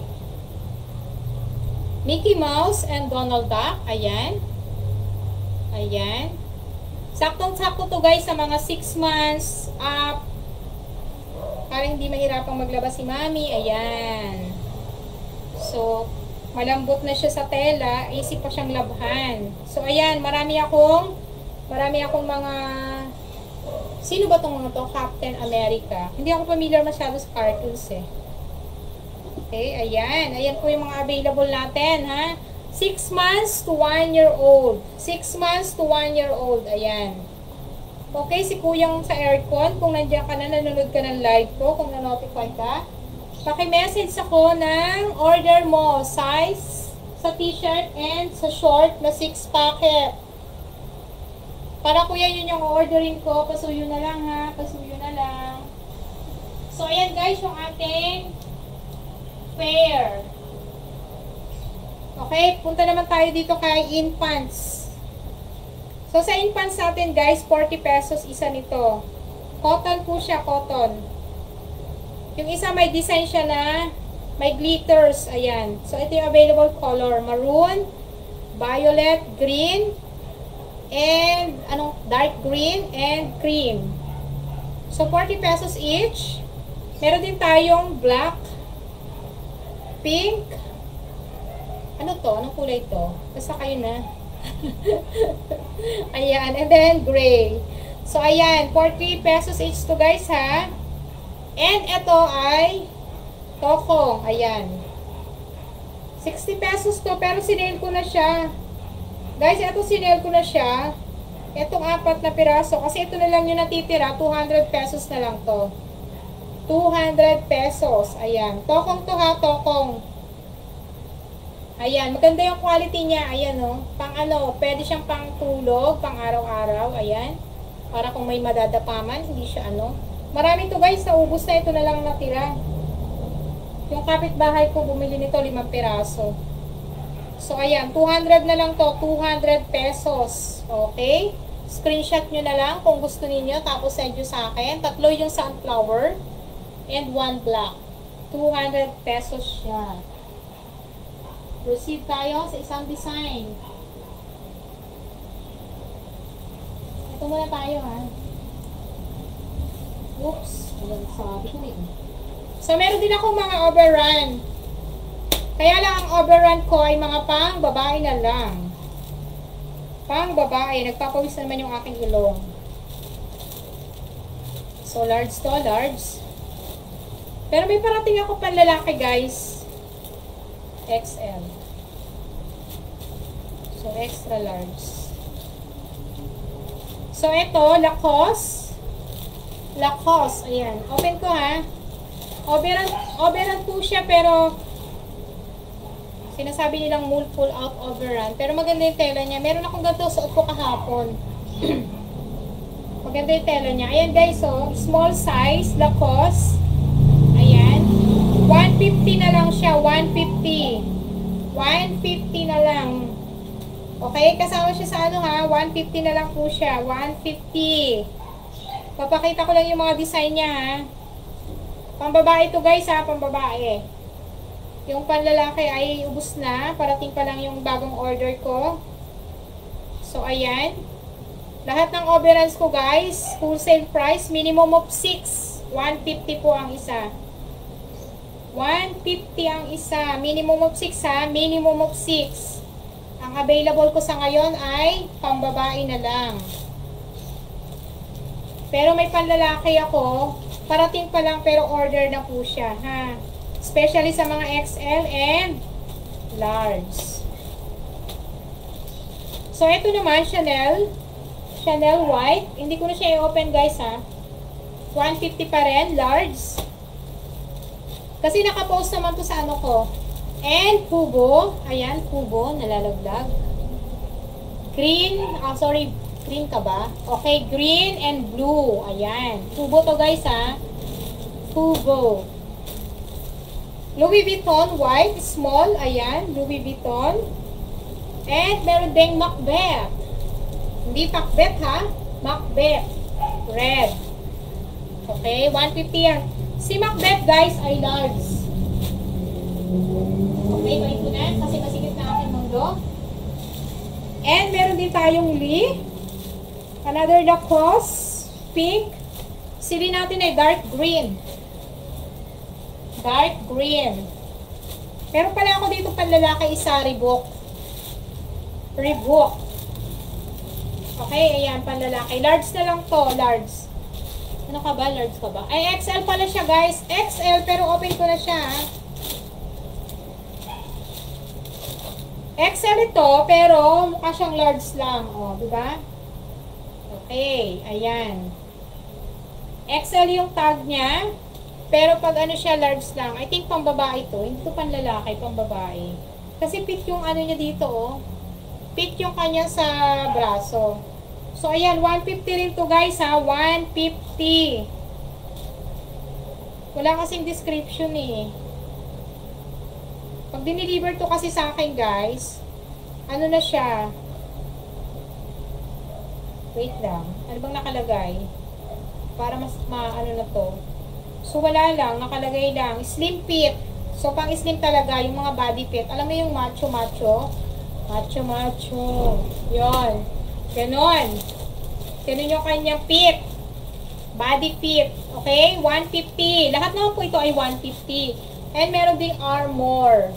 Mickey Mouse and Donald Duck. Ayan. Ayan. Saktong-sakto to, guys, sa mga 6 months up. Para hindi mahirapang maglabas si mami. Ayan. So, malambot na siya sa tela. Easy pa siyang labhan. So, ayan. Marami akong mga... Sino ba itong mga to? Captain America. Hindi ako familiar masyado sa cartoons, eh. Okay, ayan. Ayan po yung mga available natin, ha? 6 months to 1 year old. 6 months to 1 year old. Ayan. Okay, si Kuyang sa aircon. Kung nandiyan ka na, nanonood ka ng live ko, kung na-notify ka, paki-message ako ng order mo. Size sa t-shirt and sa short na 6 packet. Para kuya, yun yung orderin ko. Pasuyo na lang, ha? Pasuyo na lang. So, ayan, guys, yung ating pair. Okay, punta naman tayo dito kay infants. So, sa infants natin, guys, 40 pesos isa nito. Cotton po siya, cotton. Yung isa may design siya na may glitters. Ayan. So, ito yung available color. Maroon, violet, green, and dark green and cream. So 40 pesos each. Meron din tayong black, pink. Ano to? Anong kulay to? Basta kayo na. Ayan, and then gray. So ayan, 40 pesos each to, guys, ha. And ito ay tokong. Ayan. 60 pesos to, pero sinale ko na siya. Guys, ito sinale ko na siya. Itong 4 na piraso. Kasi ito na lang yung natitira. 200 pesos na lang to. 200 pesos. Ayan. Tokong to, ha. Tokong. Ayan. Maganda yung quality niya. Ayan, oh. Pang ano. Pwede siyang pang tulog. Pang araw-araw. Ayan. Para kung may madadapaman. Hindi siya ano. Marami to, guys. Naubos na. Ito na lang natira. Yung kapitbahay ko bumili nito 5 piraso. So, ayan, 200 na lang to, 200 pesos. Okay? Screenshot nyo na lang kung gusto niyo tapos send nyo sa akin. 3 yung sunflower, and 1 black. 200 pesos siya. Proceed tayo sa isang design. Ito muna tayo, ha? Oops. Ayan, sabi ko eh. So, meron din akong mga overrun. Kaya lang ang overrun ko ay mga pang babae na lang. Pang babae. Nagpapawis naman yung aking ilong. So, large to, large. Pero may parating ako pang lalaki, guys. XL. So, extra large. So, ito, Lacoste. Lacoste. Ayan. Open ko, ha. Overrun po siya, pero Sinasabi nilang mule pull out overrun. Pero maganda yung tela niya. Meron akong ganito suot ko kahapon. Maganda yung tela niya. Ayan guys, so, small size, Lacoste. Ayan. 150 na lang siya, 150. 150 na lang. Okay, kasama siya sa ano ha, 150 na lang po siya, 150. Papakita ko lang yung mga design niya ha. Pambabae to guys ha, pambabae. Yung panlalaki ay ubos na, parating pa lang yung bagong order ko. So ayan. Lahat ng overruns ko guys, wholesale price, minimum of 6. 150 po ang isa. 150 ang isa. Minimum of 6 ha. Minimum of 6. Ang available ko sa ngayon ay pambabae na lang. Pero may panlalaki ako. Parating pa lang pero order na po siya ha. Especially sa mga XL and large. So ito naman Chanel. Chanel white. Hindi ko na siya i-open guys ha. 150 pa rin. Large. Kasi nakapost naman to sa ano ko. And Kubo. Ayan, Kubo. Nalalaglag. Green. Sorry. Green ka ba? Okay, green and blue. Ayan. Kubo to guys ha. Kubo. Louis Vuitton white. Small. Ayan. Louis Vuitton. And meron ding Macbeth. Hindi Macbeth ha. Macbeth. Red. Okay, 150 yan. Si Macbeth guys ay large. Okay, balik ko na. Kasi masigit na aking mundo. And meron din tayong Lee. Another Lacoste. Pink. Sili natin ay dark green. Dark green. Meron pala ako dito panlalaki isa, Reebok. Reebok. Okay, ayan, panlalaki. Large na lang to, large. Ano ka ba? Large ka ba? Ay, XL pala siya, guys. XL, pero open ko na siya, ha? XL ito, pero mukha siyang large lang. O, diba? Okay, ayan. XL yung tag niya. Pero pag ano siya, large lang. I think pang babae to. Hindi to panlalaki, pang babae. Kasi fit yung ano niya dito, oh. Fit yung kanya sa braso. So, ayan, 150 rin to guys ha, 150. Wala kasing description eh. Pag diniliver to kasi sa akin guys, ano na siya? Wait lang, ano bang nakalagay? Para mas ano na to. So, wala lang, nakalagay lang, slim fit. So, pang slim talaga, yung mga body fit. Alam mo yung macho-macho? Macho-macho. Yon. Ganon. Ganon yung kanyang fit. Body fit. Okay? 150. Lahat naman po ito ay 150. And meron ding Armor.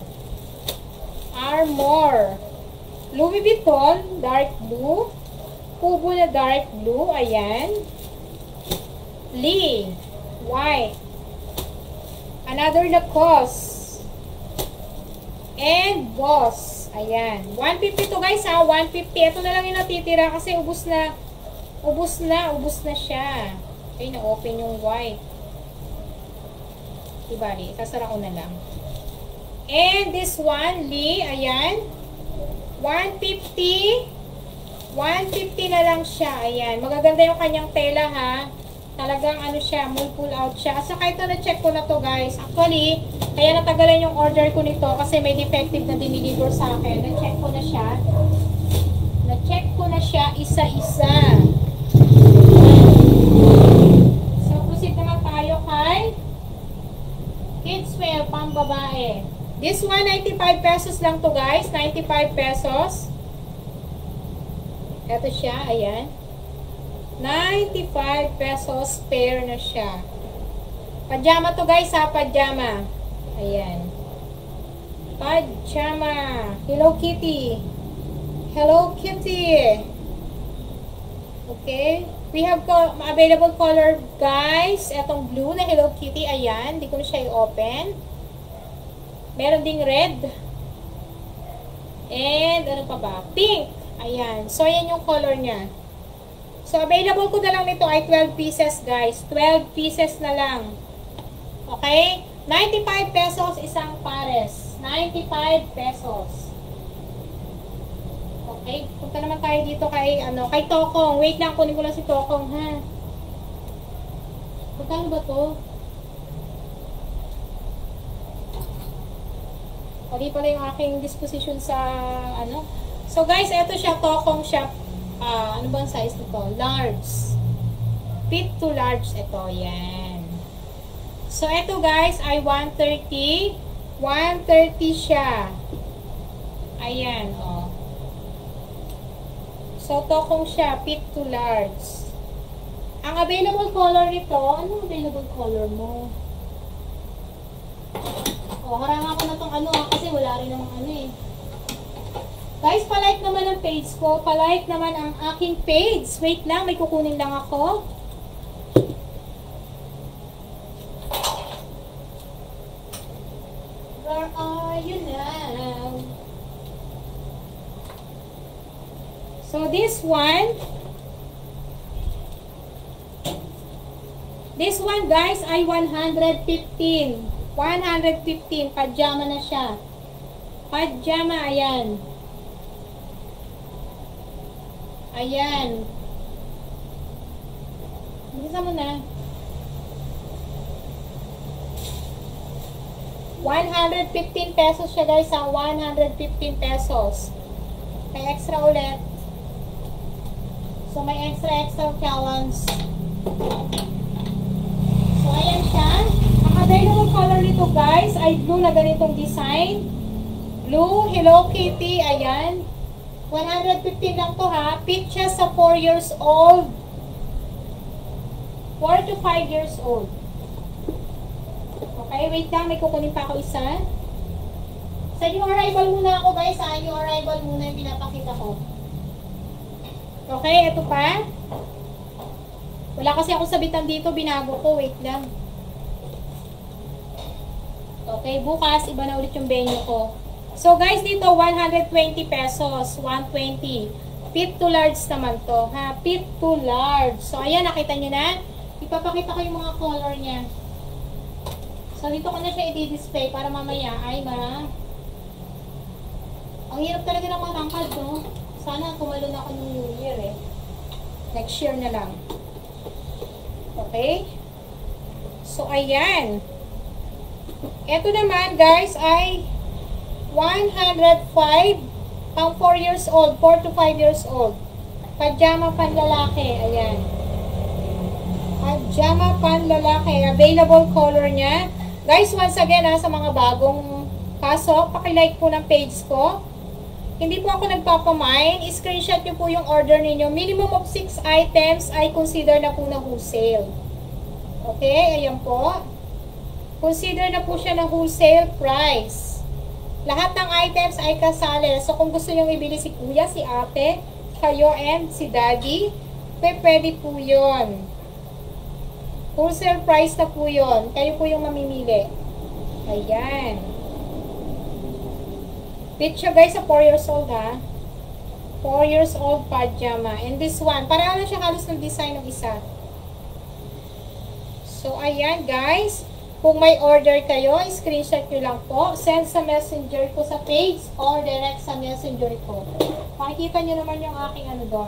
Armor. Louis Vuitton. Dark blue. Kubo na dark blue. Ayan. Lee. White. Another Lacoste. And Boss. Ayan. 150 to guys ha. 150. Ito na lang yung natitira kasi ubos na. Ubos na. Ubos na siya. Okay, na-open yung white. Ibali. Sasara ko na lang. And this one, Lee. Ayan. 150. 150 na lang siya. Ayan. Magaganda yung kanyang tela ha. Talagang ano siya, mule pull out siya. At saka ito na-check ko na to guys. Actually, kaya natagalan yung order ko nito kasi may defective na diniliver sa akin. Na-check ko na siya. Na-check ko na siya isa-isa. So, proceed naman tayo kay kids wear, pang babae. This one, 95 pesos lang to guys. 95 pesos. Ito siya, ayan. 95 pesos pair na siya. Pajama to guys ha, pajama. Ayan. Pajama. Hello Kitty. Hello Kitty. Okay. We have available color guys. Etong blue na Hello Kitty. Ayan. Hindi ko na siya i-open. Meron ding red. And ano pa ba? Pink. Ayan. So ayan yung color niya. So, available ko na lang nito ay 12 pieces, guys. 12 pieces na lang. Okay? 95 pesos isang pares. 95 pesos. Okay, punta naman tayo dito kay, kay Tokong. Wait lang, kunin ko lang si Tokong, ha. Magkano ba to? Pali pala yung aking disposition sa, So, guys, eto siya, Tokong shop. Ano ba ang size nito? Large. Fit to large ito, yan. So, eto guys, ay 130. 130 siya. Ayan, oh. So, Tokong siya, fit to large. Ang available color nito, ano available color mo? Oh, harangan ko na tong kasi wala rin namang eh. Guys, palike naman ang page ko. Palike naman ang aking page. Wait lang, may kukunin lang ako. Where are you now? So, this one guys ay 115. 115. Pajama na siya. Pajama, ayan. Ayan. Bisa mo na. 115 pesos siya guys, 115 pesos. May extra ulit. So, may extra allowance. So, ayan siya. Ang available color nito guys ay blue na ganitong design. Blue, Hello Kitty, ayan. 115 lang to ha. Fit siya sa 4 years old. 4 to 5 years old. Okay, wait lang. May kukunin pa ako isa. Sa new arrival muna ako guys. Sa new arrival muna yung pinapakita ko. Okay, ito pa. Wala kasi ako sabitan dito. Binago ko. Wait lang. Okay, bukas iba na ulit yung venue ko. So guys, dito 120 pesos, 120. Fit to large naman to, ha? Fit to large. So ayan, nakita niyo na. Ipapakita ko yung mga color niya. So dito ko na siya i-display para mamaya ay ang hirap talaga ng matangkad, no? Sana tumalon ako ng New Year, eh. Next year na lang. Okay? So ayan. Ito naman, guys, ay 105 pang 4 years old, 4 to 5 years old. Pajama panlalaki, ayan. Pajama panlalaki, available color niya. Guys, once again sa mga bagong pasok, paki-like po ng page ko. Hindi po ako nagpapamine, screenshot nyo po yung order ninyo. Minimum of 6 items ay consider na po na wholesale. Okay, ayan po. Consider na po siya na wholesale price. Lahat ng items ay kasali. So, kung gusto nyo ibili si kuya, si ate, kayo, and si daddy, pwede po yun. Wholesale price na po yun. Kayo po yung mamimili. Ayan. Fit siya guys sa 4 years old, ha. 4 years old pajama. And this one, pareho na siya halos ng design ng isa. So, ayan guys. Kung may order kayo, screenshot nyo lang po. Send sa messenger ko sa page or direct sa messenger ko. Makikita nyo naman yung aking doon.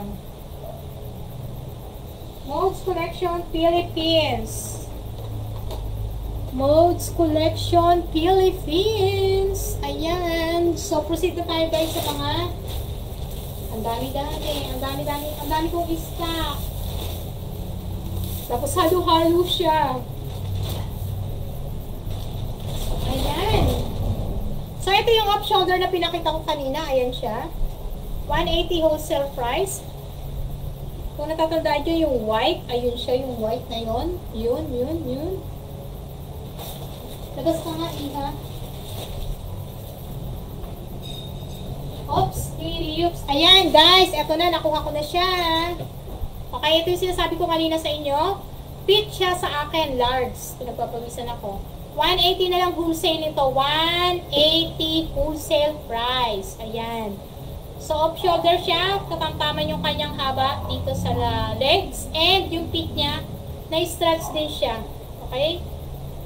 Modes Collection Philippines. Modes Collection Philippines. Ayan. So, proceed na tayo guys sa mga ang dami kong stock. Tapos halo-halo siya. Ayan. So, ito yung off-shoulder na pinakita ko kanina. Ayan siya. 180 wholesale price. Kung natatandaan nyo yung white, ayun siya yung white na yun. Yun. Labas ka nga, Iha. Oops, oops. Ayan, guys. Ito na, nakuha ko na siya. Okay, ito yung sinasabi ko kanina sa inyo. Fit siya sa akin, large. Pinagpapawisan ako. 180 na lang wholesale nito. 180 wholesale price. Ayan. So, off-shoulder siya. Katamtaman yung kanyang haba dito sa legs. And yung feet niya, na-stretch din siya. Okay?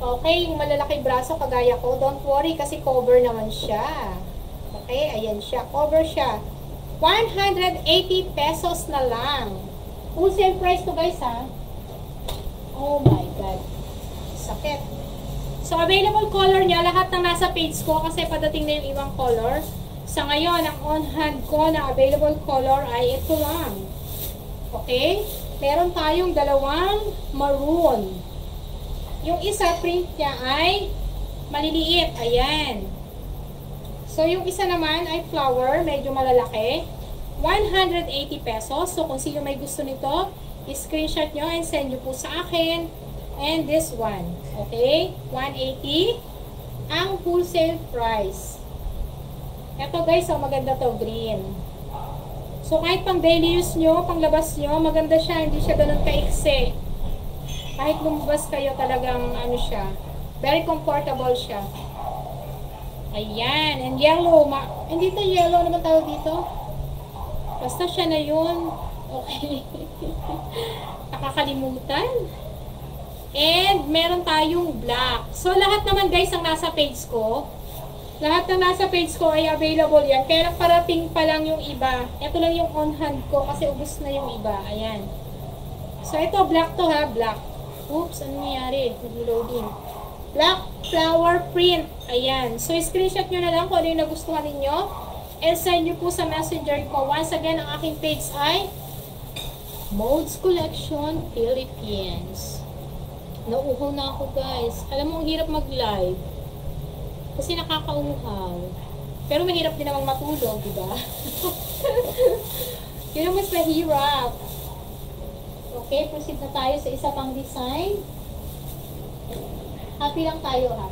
Okay, yung malalaki braso kagaya ko, don't worry kasi cover naman siya. Okay, ayan siya. Cover siya. 180 pesos na lang. Wholesale price to guys ha. Oh my God. Sakit. So, available color niya, lahat ng nasa page ko kasi padating na yung ibang color. Sa ngayon, ang on hand ko na available color ay ito lang. Okay? Meron tayong dalawang maroon. Yung isa, print niya ay maliliit. Ayan. So, yung isa naman ay flower, medyo malalaki. 180 pesos. So, kung sino may gusto nito, screenshot nyo and send nyo po sa akin. And this one. Okay? 180. Ang wholesale price. Ito guys, oh, maganda to, green. So, kahit pang daily use nyo, pang labas nyo, maganda siya. Hindi siya ganun kaiksi. Kahit lumabas kayo talagang ano siya. Very comfortable siya. Ayan. And yellow. Hindi to yellow naman tawag dito. Basta siya na yun. Okay. Nakakalimutan. And meron tayong black. So lahat naman guys ang nasa page ko. Lahat ng nasa page ko ay available yan. Kaya parating pa lang yung iba. Ito lang yung on hand ko kasi ubos na yung iba. Ayan. So ito black to ha. Black. Oops, ano nangyari? Nag-loading. Black flower print. Ayan. So, screenshot nyo na lang kung ano yung nagustuhan ninyo. And send nyo po sa messenger ko. Once again, ang aking page ay Modes Collection Philippines. Nauuhaw na ako, guys. Alam mo, ang hirap mag-live. Kasi nakakauhaw. Pero mahirap din namang matulog, diba? Yun ang mas mahirap. Okay, proceed na tayo sa isa pang design. Happy lang tayo ha.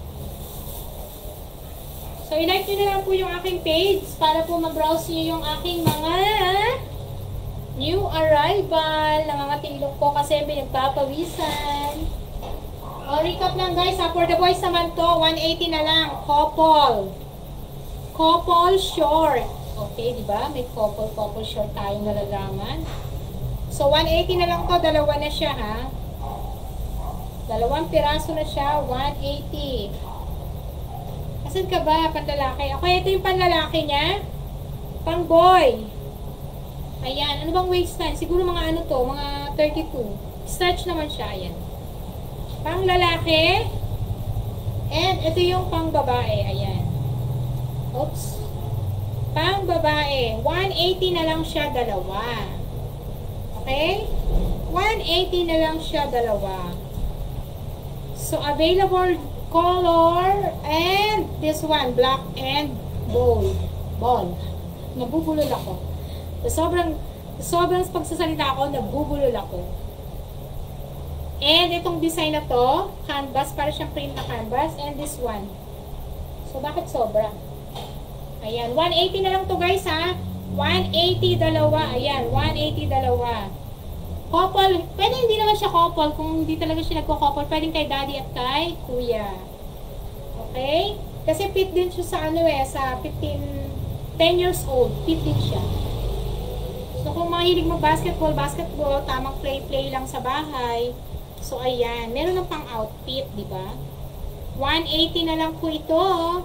So, i-like nyo na lang po yung aking page para po mag-browse nyo yung aking mga new arrival. Nangangatilok ko kasi pinagpapawisan. O, recap lang guys ha. For the boys naman to, 180 na lang. Couple. Couple short. Okay, di ba? May couple short tayong nalalaman. So, 180 na lang to. Dalawa na siya, ha? Dalawang piraso na siya. 180. Asan ka ba? Panlalaki. Okay, ito yung panlalaki niya. Pang boy. Ayan. Ano bang waistline? Siguro mga ano to? Mga 32. Stretch naman siya. Ayan. Pang lalaki. And ito yung pang babae. Ayan. Oops. Pang babae. 180 na lang siya. Dalawa. Okay? 180 na lang siya, dalawa. So, available color and this one, black and ball. Nabubulol ako. Sobrang pagsasalita ako, nabubulol ako. And itong design na to, canvas, para siyang print na canvas. And this one. So, bakit sobra? Ayan, 180 na lang to guys ha. 180 dalawa. Ayan, 180 dalawa. Couple. Pwede hindi naman siya couple. Kung hindi talaga siya nagko-couple, pwedeng kay daddy at kay kuya. Okay? Kasi fit din siya sa ano sa 10 years old. Fit din siya. So, kung mahilig basketball, tamang play lang sa bahay. So, ayan. Meron ng pang outfit, di ba? 180 na lang po ito.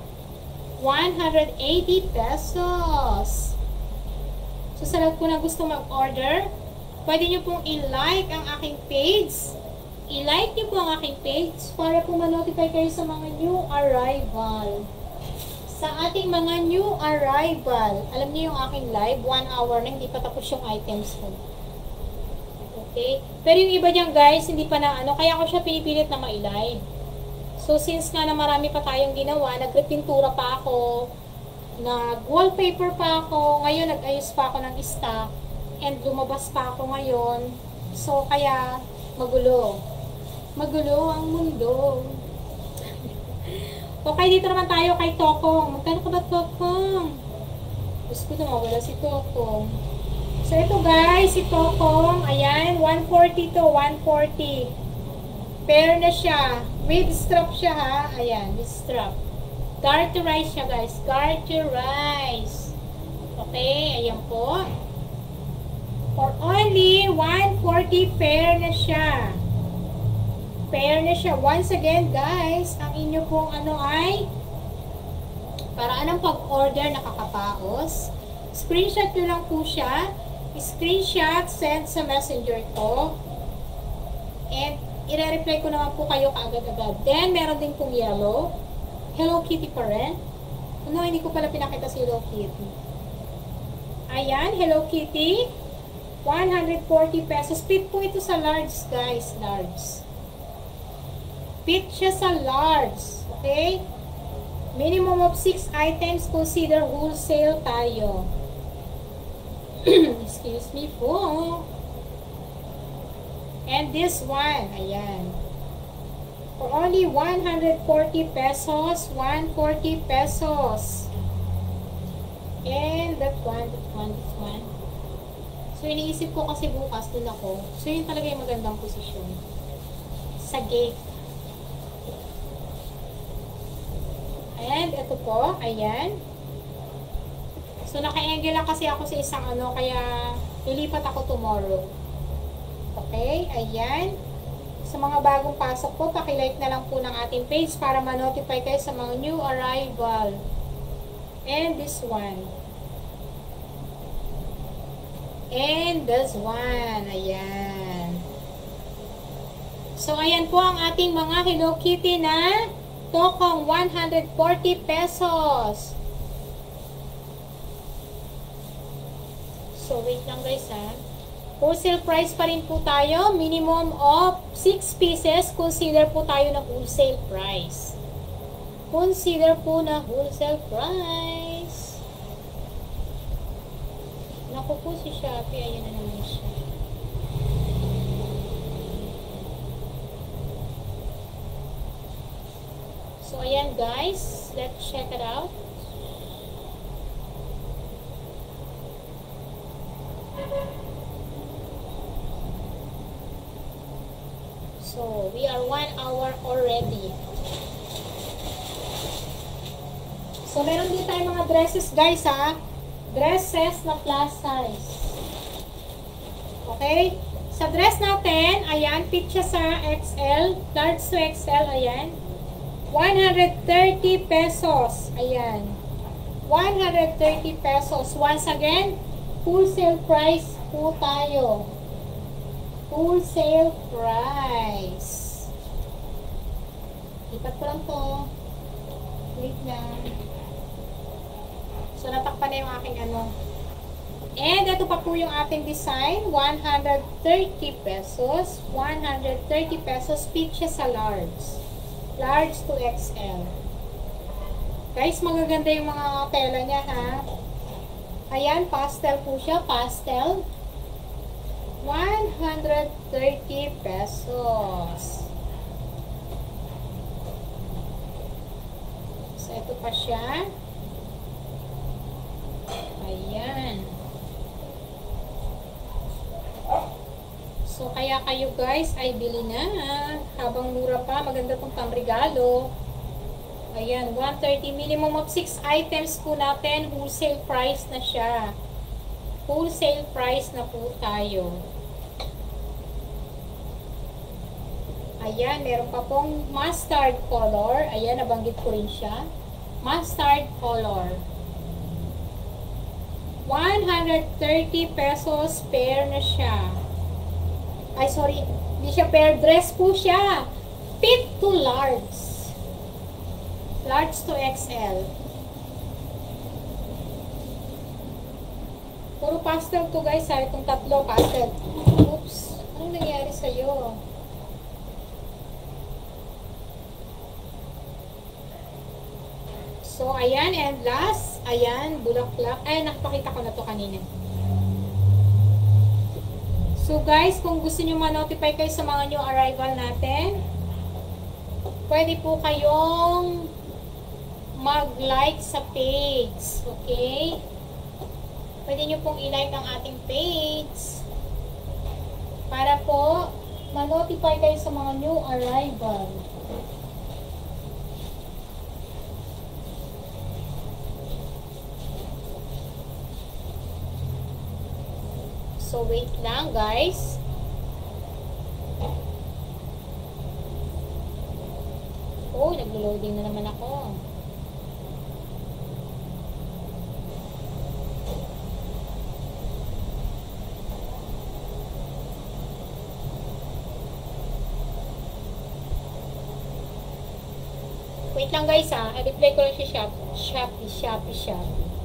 180 pesos. So, sa lahat po na gusto mag-order, pwede nyo pong i-like ang aking page. I-like nyo po ang aking page para po ma-notify kayo sa mga new arrival. Sa ating mga new arrival, alam niyo yung aking live, 1 hour na, hindi pa tapos yung items ko. Okay? Pero yung iba dyan guys, hindi pa na ano, kaya ko siya pinipilit na ma-live. So, since nga na marami pa tayong ginawa, nagpintura pa ako, nag-wallpaper pa ako, ngayon nag-ayos pa ako ng stock, and lumabas pa ako ngayon. So, kaya magulo. Magulo ang mundo. Okay, dito naman tayo kay Tokong. Magkano ka ba, Tokong? Gusto ko na wala si Tokong. So, ito guys, si Tokong, ayan, 140 to 140. Pair na siya. With strap siya ha. Ayan, with strap. Garterize siya guys. Garterize. Okay, ayan po. For only 140 pair na siya. Pair na siya. Once again, guys, ang inyo pong ano ay paraan ng pag-order nakakapaos. Screenshot nyo lang po siya. Screenshot, send sa messenger ko. And, i-reply ko naman po kayo kaagad-agad. Then, meron din pong yellow. Hello Kitty pa rin. No, hindi ko pala pinakita si Hello Kitty. Ayan, Hello Kitty. 140 pesos. Fit po ito sa large, guys. Large. Fit siya sa large. Okay? Minimum of 6 items. Consider wholesale tayo. Excuse me po. And this one. Ayan. For only 140 pesos. 140 pesos. And that one. This one. So, iniisip ko kasi bukas dun ako. So, yun talaga yung magandang posisyon. Sa gate. And, ito po. Ayan. So, naka-angle lang kasi ako sa isang ano, kaya lilipat ako tomorrow. Okay? Ayan. Sa mga bagong pasok po, pakilike na lang po ng ating page para ma-notify kayo sa mga new arrival. And this one. And this one. Ayan. So, ayan po ang ating mga Hello Kitty na tokong 140 pesos. So, wait lang guys ha. Wholesale price pa rin po tayo. Minimum of 6 pieces. Consider po tayo na wholesale price. Consider po na wholesale price. Naku po si Shopee. Ayan na naman siya. So, ayan guys. Let's check it out. So, we are 1 hour already. So, meron din tayong mga dresses guys ha. Dresses na plus size. Okay? Sa dress natin, ayan, fit siya sa XL. Large to XL, ayan. 130 pesos. Ayan. 130 pesos. Once again, wholesale price po tayo. Wholesale price. Lipat ko lang to. Wait lang. So, natakpan na yung aking ano. And, ito pa po yung ating design. 130 pesos. 130 pesos. Fit siya sa large. Large to XL. Guys, magaganda yung mga tela niya, ha? Ayan, pastel po siya. Pastel. 130 pesos. So, ito pa siya. Ayan. So, kaya kayo guys ay bili na. Habang mura pa, maganda itong pangregalo. Ayan, 130. Minimum of 6 items po natin. Wholesale price na siya. Wholesale price na po tayo. Ayan, meron pa pong mustard color. Ayan, nabanggit ko rin siya. Mustard color. 130 pesos pair na siya. Ay, sorry. Hindi siya pair. Dress po siya. Fit to large. Large to XL. Puro pastel to guys. Ha? Itong tatlo pastel. Oops. Anong nangyari sa'yo? So, ayan. And last. Ayan. Bulaklak. Ay, nakapakita ko na to kanina. So, guys, kung gusto nyo ma-notify kayo sa mga new arrival natin, pwede po kayong mag-like sa page. Okay? Pwede nyo pong i-like ang ating page para po ma-notify kayo sa mga new arrival. So, wait lang, guys. Oh, naglo-loading na naman ako. Wait lang guys ha. I-reply ko lang si Shopee.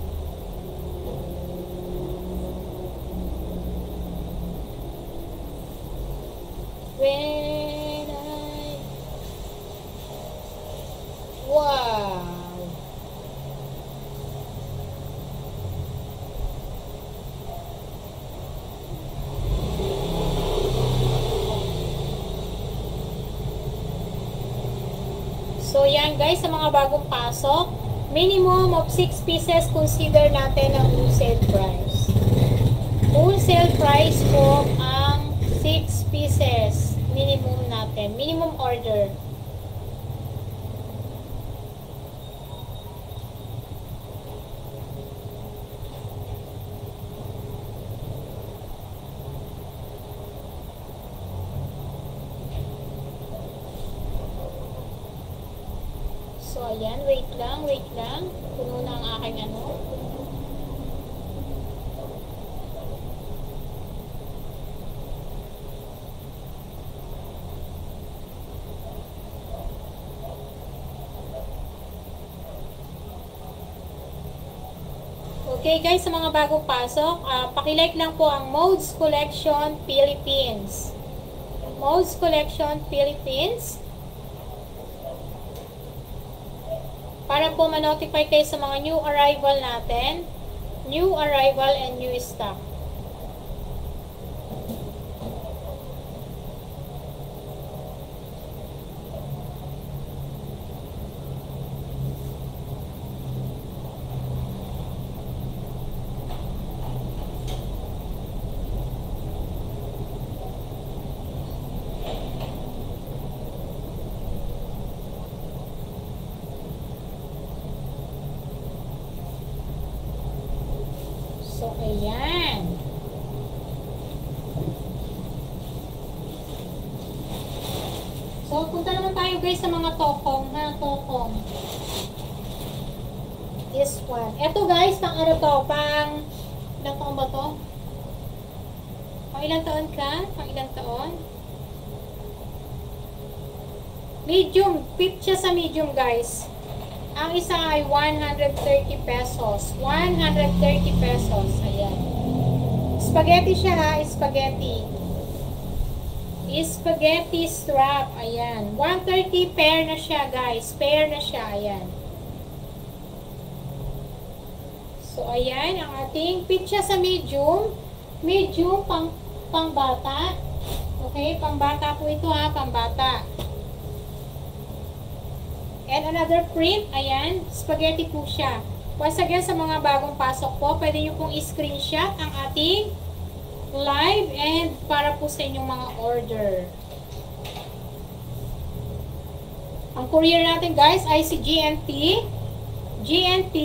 When I... Wow! So, yan guys, sa mga bagong pasok, minimum of 6 pieces, consider natin ang wholesale price. Wholesale price po ang 6 pieces minimum natin. Minimum order. So, ayan. Wait lang. Puno na ang aking ano. Okay guys, sa mga bagong pasok, pakilike lang po ang Modes Collection Philippines. Modes Collection Philippines. Para po ma-notify kayo sa mga new arrival natin. New arrival and new stock. So, ayan. So, punta naman tayo guys sa mga tokong. Tokong. This one. Ito guys, pang ano to? Pang, ilang taon ba to? Pang ilang taon ka? Pang ilang taon? Medium. Fit siya sa medium guys. Ang isa ay 130 pesos. 130 pesos. Ayan. Spaghetti siya ha. Spaghetti. Spaghetti strap. Ayan. 130 pair na siya guys. Pair na siya. Ayan. So, ayan. Ang ating fit siya sa medium. Medium pang bata. Okay. Pang bata po ito ha. Pang bata. And another print, ayan, spaghetti po siya. Once again, sa mga bagong pasok po, pwede nyo pong i-screenshot ang ating live and para po sa inyong mga order. Ang courier natin guys ay si GNT. GNT,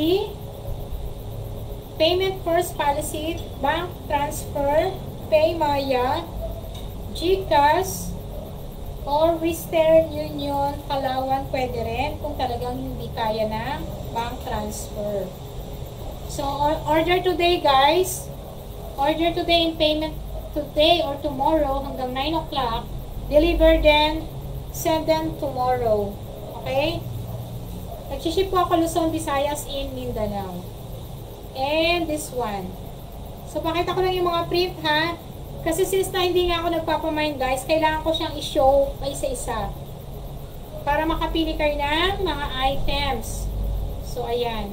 Payment First Policy, Bank Transfer, Paymaya, GCash, or Western Union, Palawan, pwede rin kung talagang hindi kaya ng bank transfer. So, order today guys. Order today in payment today or tomorrow hanggang 9 o'clock. Deliver then, send them tomorrow. Okay? Nag-ship po ako Luzon, Visayas in Mindanao. And this one. So, pakita ko lang yung mga print ha. Kasi since na hindi nga ako nagpapamind guys, kailangan ko siyang i-show pa isa-isa. Para makapili kayo ng mga items. So, ayan.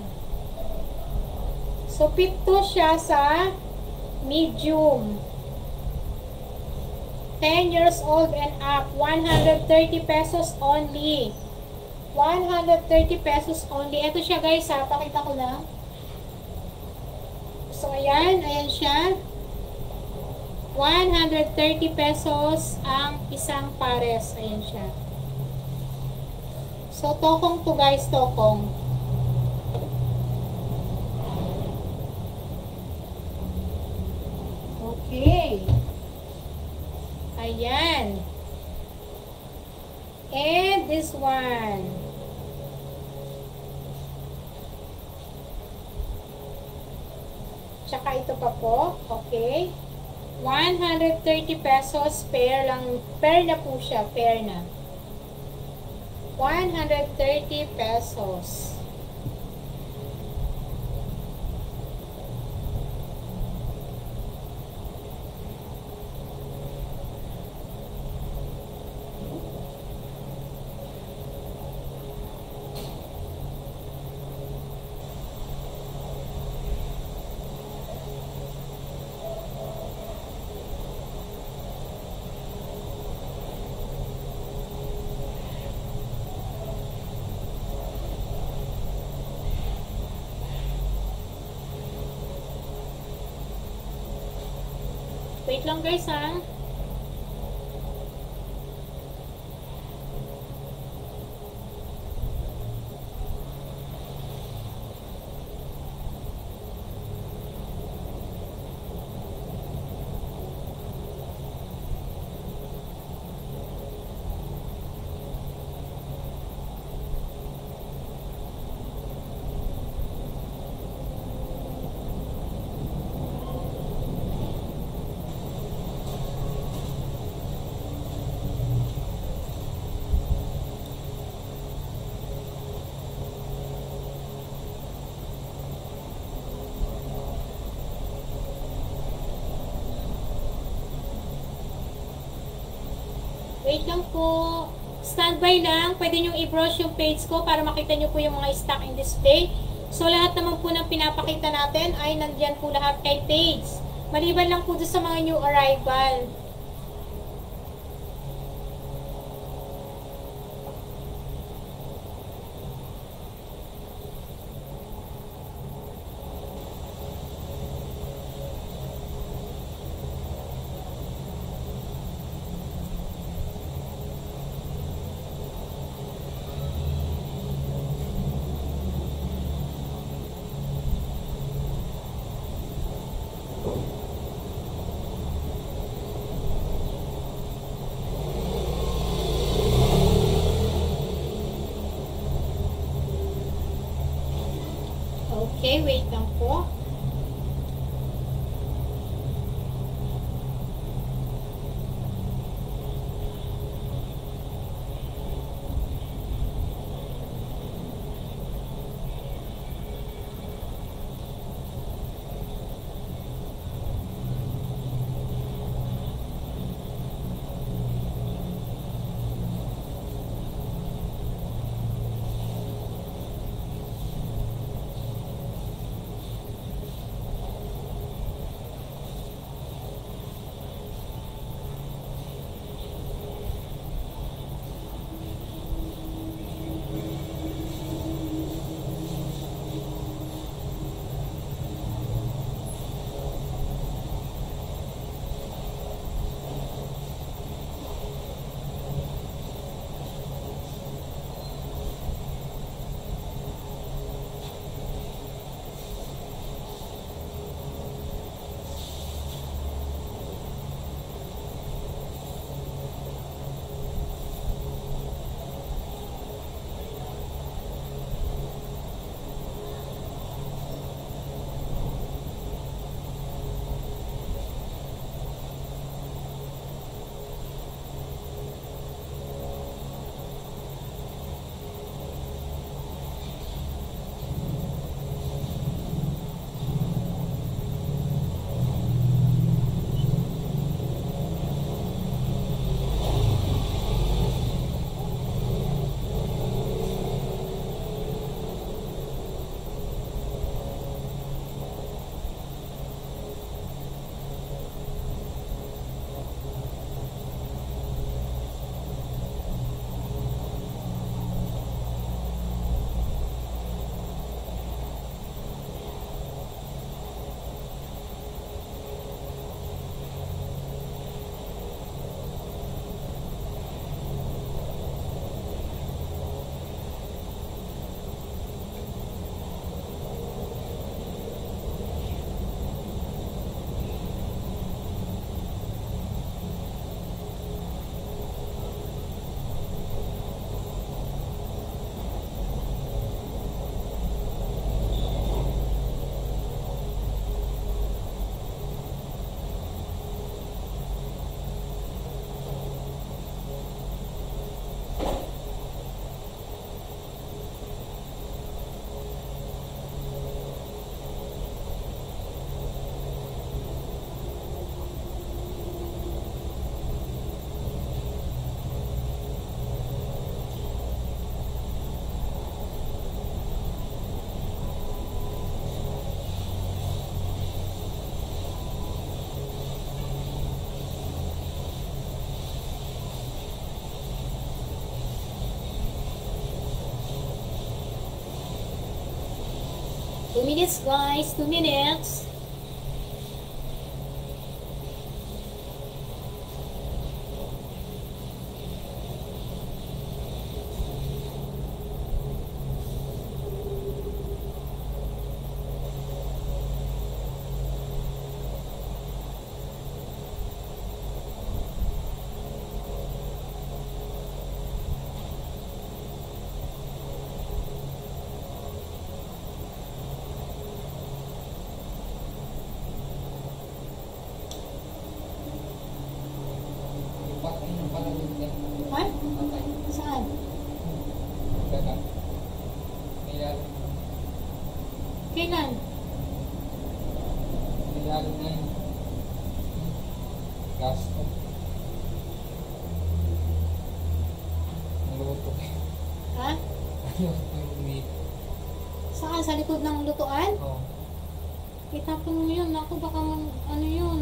So, fit to siya sa medium. 10 years old and up. 130 pesos only. 130 pesos only. Ito siya guys ha. Pakita ko lang. So, ayan. Ayan siya. 130 pesos ang isang pares. Ayan siya. So, tokong to guys, tokong. Okay. Ayan. And this one. Tsaka ito pa po. Okay. 130 pesos pair lang. Pair na po siya. Pair na. 130 pesos. Wait lang guys ha. Wait lang po. Standby lang. Pwede nyo i-browse yung page ko para makita nyo po yung mga stock in display. So, lahat naman po ng pinapakita natin ay nandyan po lahat kay page. Maliban lang po doon sa mga new arrival. 2 minutes guys, 2 minutes. Ha? Saan? Kailan? Ha? Saan? Sa likod ng lutuan? Itapon mo yun. Ako baka ano yun.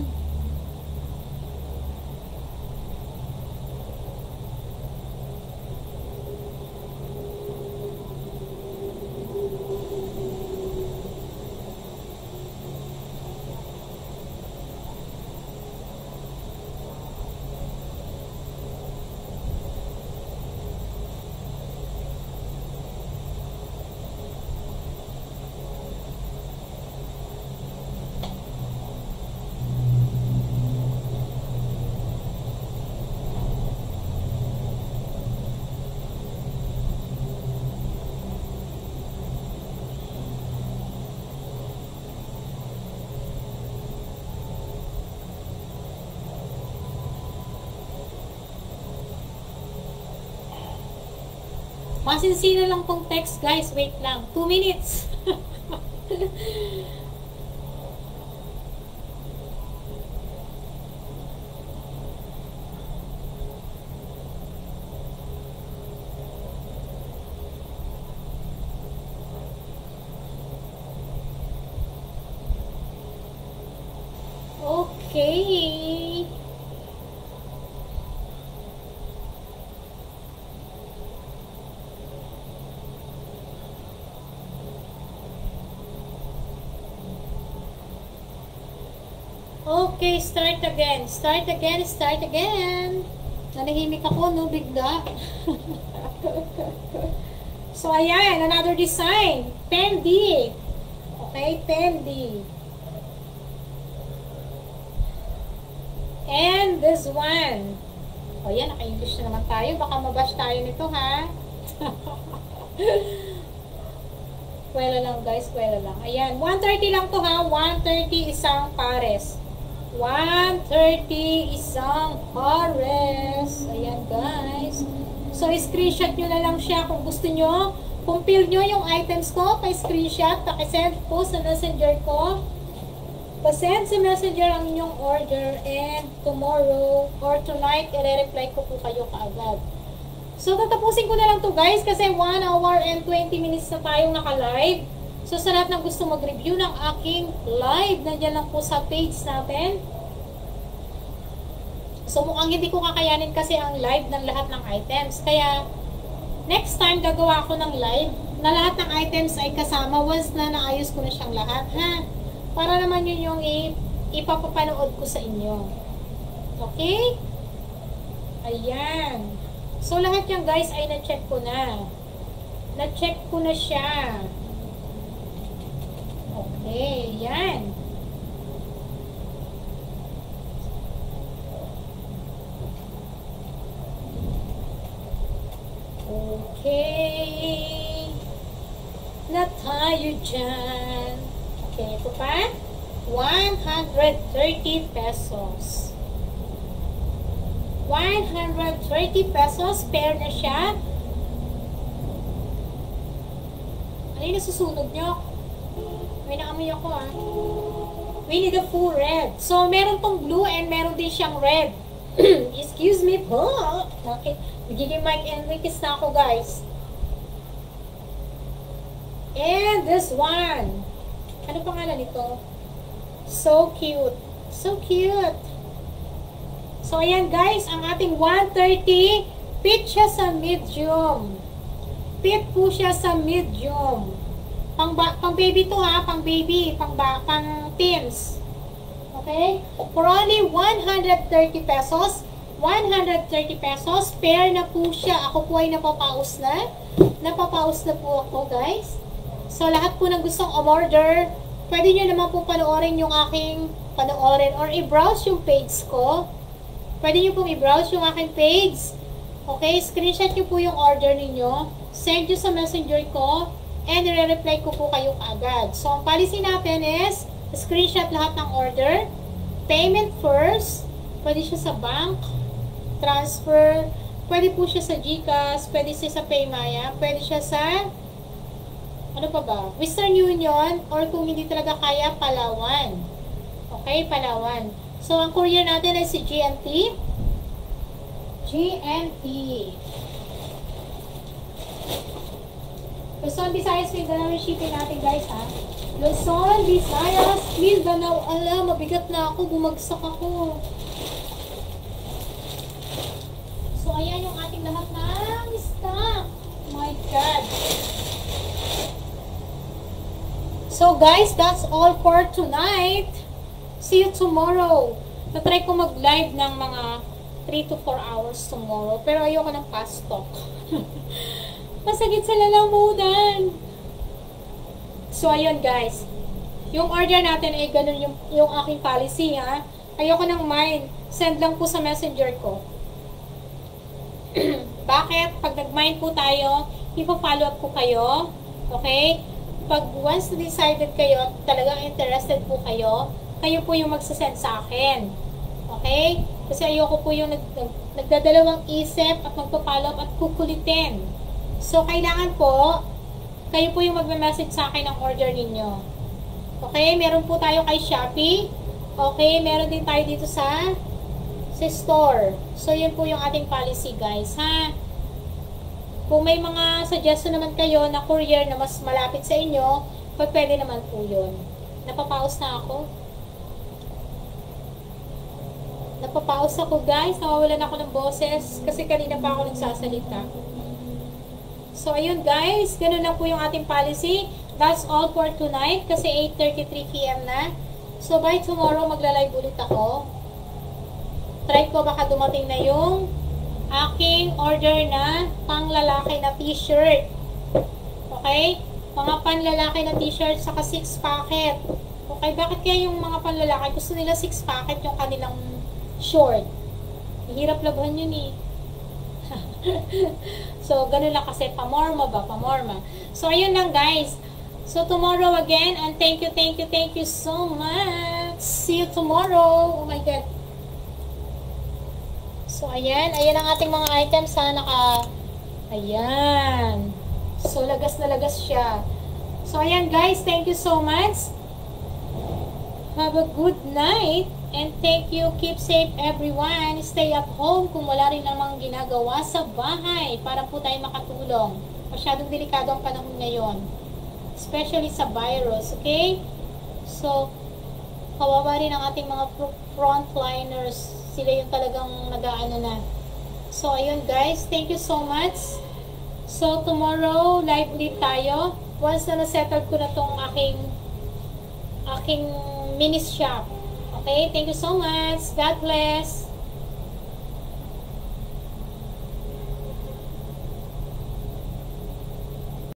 Masinsina lang tong text guys. Wait lang. 2 minutes. Okay. Okay, start again. Start again, start again. Nanahimik ako, no? Bigla. So, ayan. Another design. Fendi. Okay, Fendi. And this one. O, yan. Naka-English na naman tayo. Baka mabash tayo nito, ha? Kwela lang, guys. Kwela lang. Ayan. 130 lang to, ha? 130 isang pares. 130 isang pares. Ayan guys. So, screenshot nyo na lang siya kung gusto nyo. Kung feel nyo yung items ko, pa-screenshot, pakisend po sa messenger ko. Pa-send sa messenger ang inyong order and tomorrow or tonight, i-reply ko po kayo kaagad. So, tatapusin ko na lang to guys kasi 1 hour and 20 minutes na tayong naka-live. So, sa lahat ng gusto mag-review ng aking live, nandiyan lang po sa page natin. So, mukhang hindi ko kakayanin kasi ang live ng lahat ng items. Kaya, next time gagawa ako ng live na lahat ng items ay kasama once na naayos ko na siyang lahat, ha? Para naman yun yung ipapapanood ko sa inyo. Okay? Ayan. So, lahat yan guys ay na-check ko na. Na-check ko na siya. Okay, yan. Okay. Na tayo dyan. Okay, ito pa. 130 pesos. 130 pesos. Pair na siya. Ano yung nasusunog nyo? May naamoy ako ah. We need a full red. So, meron tong blue and meron din siyang red. Excuse me po. Okay. Magiging Mike Enriquez na ako guys. And this one. Ano pangalan nito? So cute. So cute. So, ayan guys. Ang ating 130. Fit siya sa medium. Fit po siya sa medium. Pang baby to ha, pang baby, pang teens. Okay? For only 130 pesos, 130 pesos, pair na po siya. Ako po ay napapaus na. Napapaus na po ako, guys. So, lahat po ng gustong umorder, pwede nyo naman po panoorin yung aking or i-browse yung page ko. Pwede nyo pong i-browse yung aking page. Okay? Screenshot nyo po yung order ninyo. Send nyo sa messenger ko. And i-reply ko po kayo kaagad. So, ang policy natin is screenshot lahat ng order. Payment first. Pwede siya sa bank. Transfer. Pwede po siya sa GCash. Pwede siya sa Paymaya. Pwede siya sa ano pa ba? Western Union. Or kung hindi talaga kaya, Palawan. Okay, Palawan. So, ang courier natin ay si GNT. GNT. Luzon, Visayas, Mindanao yung shipping natin, guys, ha? Luzon, Visayas, Mindanao. Ala, mabigat na ako. Bumagsak ako. So, ayan yung ating lahat ng stock. My God. So, guys, that's all for tonight. See you tomorrow. Natry ko mag-live ng mga 3 to 4 hours tomorrow. Pero ayoko ng fast talk. Masagit sa lalamunan. So, ayun guys. Yung order natin ay ganun yung aking policy, ha. Ayoko ng mine. Send lang po sa messenger ko. Bakit? Pag nag-mine po tayo, ipa-follow up ko kayo. Okay? Pag once decided kayo, talagang interested po kayo, kayo po yung magsasend sa akin. Okay? Kasi ayoko po yung nagdadalawang isip at magpa-follow up at kukulitin. So, kailangan po, kayo po yung magme-message sa akin ng order ninyo. Okay? Meron po tayo kay Shopee. Okay? Meron din tayo dito sa store. So, yun po yung ating policy, guys. Ha? Kung may mga suggestion naman kayo na courier na mas malapit sa inyo, pwede naman po yun. Napapaus na ako. Napapaus ako, guys. Nawawalan ako ng boses kasi kanina pa ako nagsasalita. So, ayun guys, ganun lang po yung ating policy. That's all for tonight kasi 8:33 PM na. So, by tomorrow, magla-live ulit ako. Try ko baka dumating na yung aking order na panglalaki na t-shirt. Okay? Mga panlalaki na t-shirt saka 6 packet. Okay, bakit kaya yung mga panlalaki gusto nila 6 packet yung kanilang short? Hirap labhan yun eh. So, ganun lang kasi, pamorma ba? Pamorma. So, ayun lang guys. So, tomorrow again, and thank you so much. See you tomorrow. Oh my God. So, ayan. Ayan ang ating mga items ha. Ayan. So, lagas na lagas siya. So, ayan guys. Thank you so much. Have a good night. And thank you. Keep safe everyone. Stay at home kung wala rin namang ginagawa sa bahay para po tayo makatulong. Masyadong delikado ang panahon ngayon. Especially sa virus. Okay? So, kawawa rin ang ating mga frontliners. Sila yung talagang nag-aano na. So, ayun guys. Thank you so much. So, tomorrow, live ulit tayo. Once na na-settle ko na tong aking mini shop. Okay, thank you so much. God bless.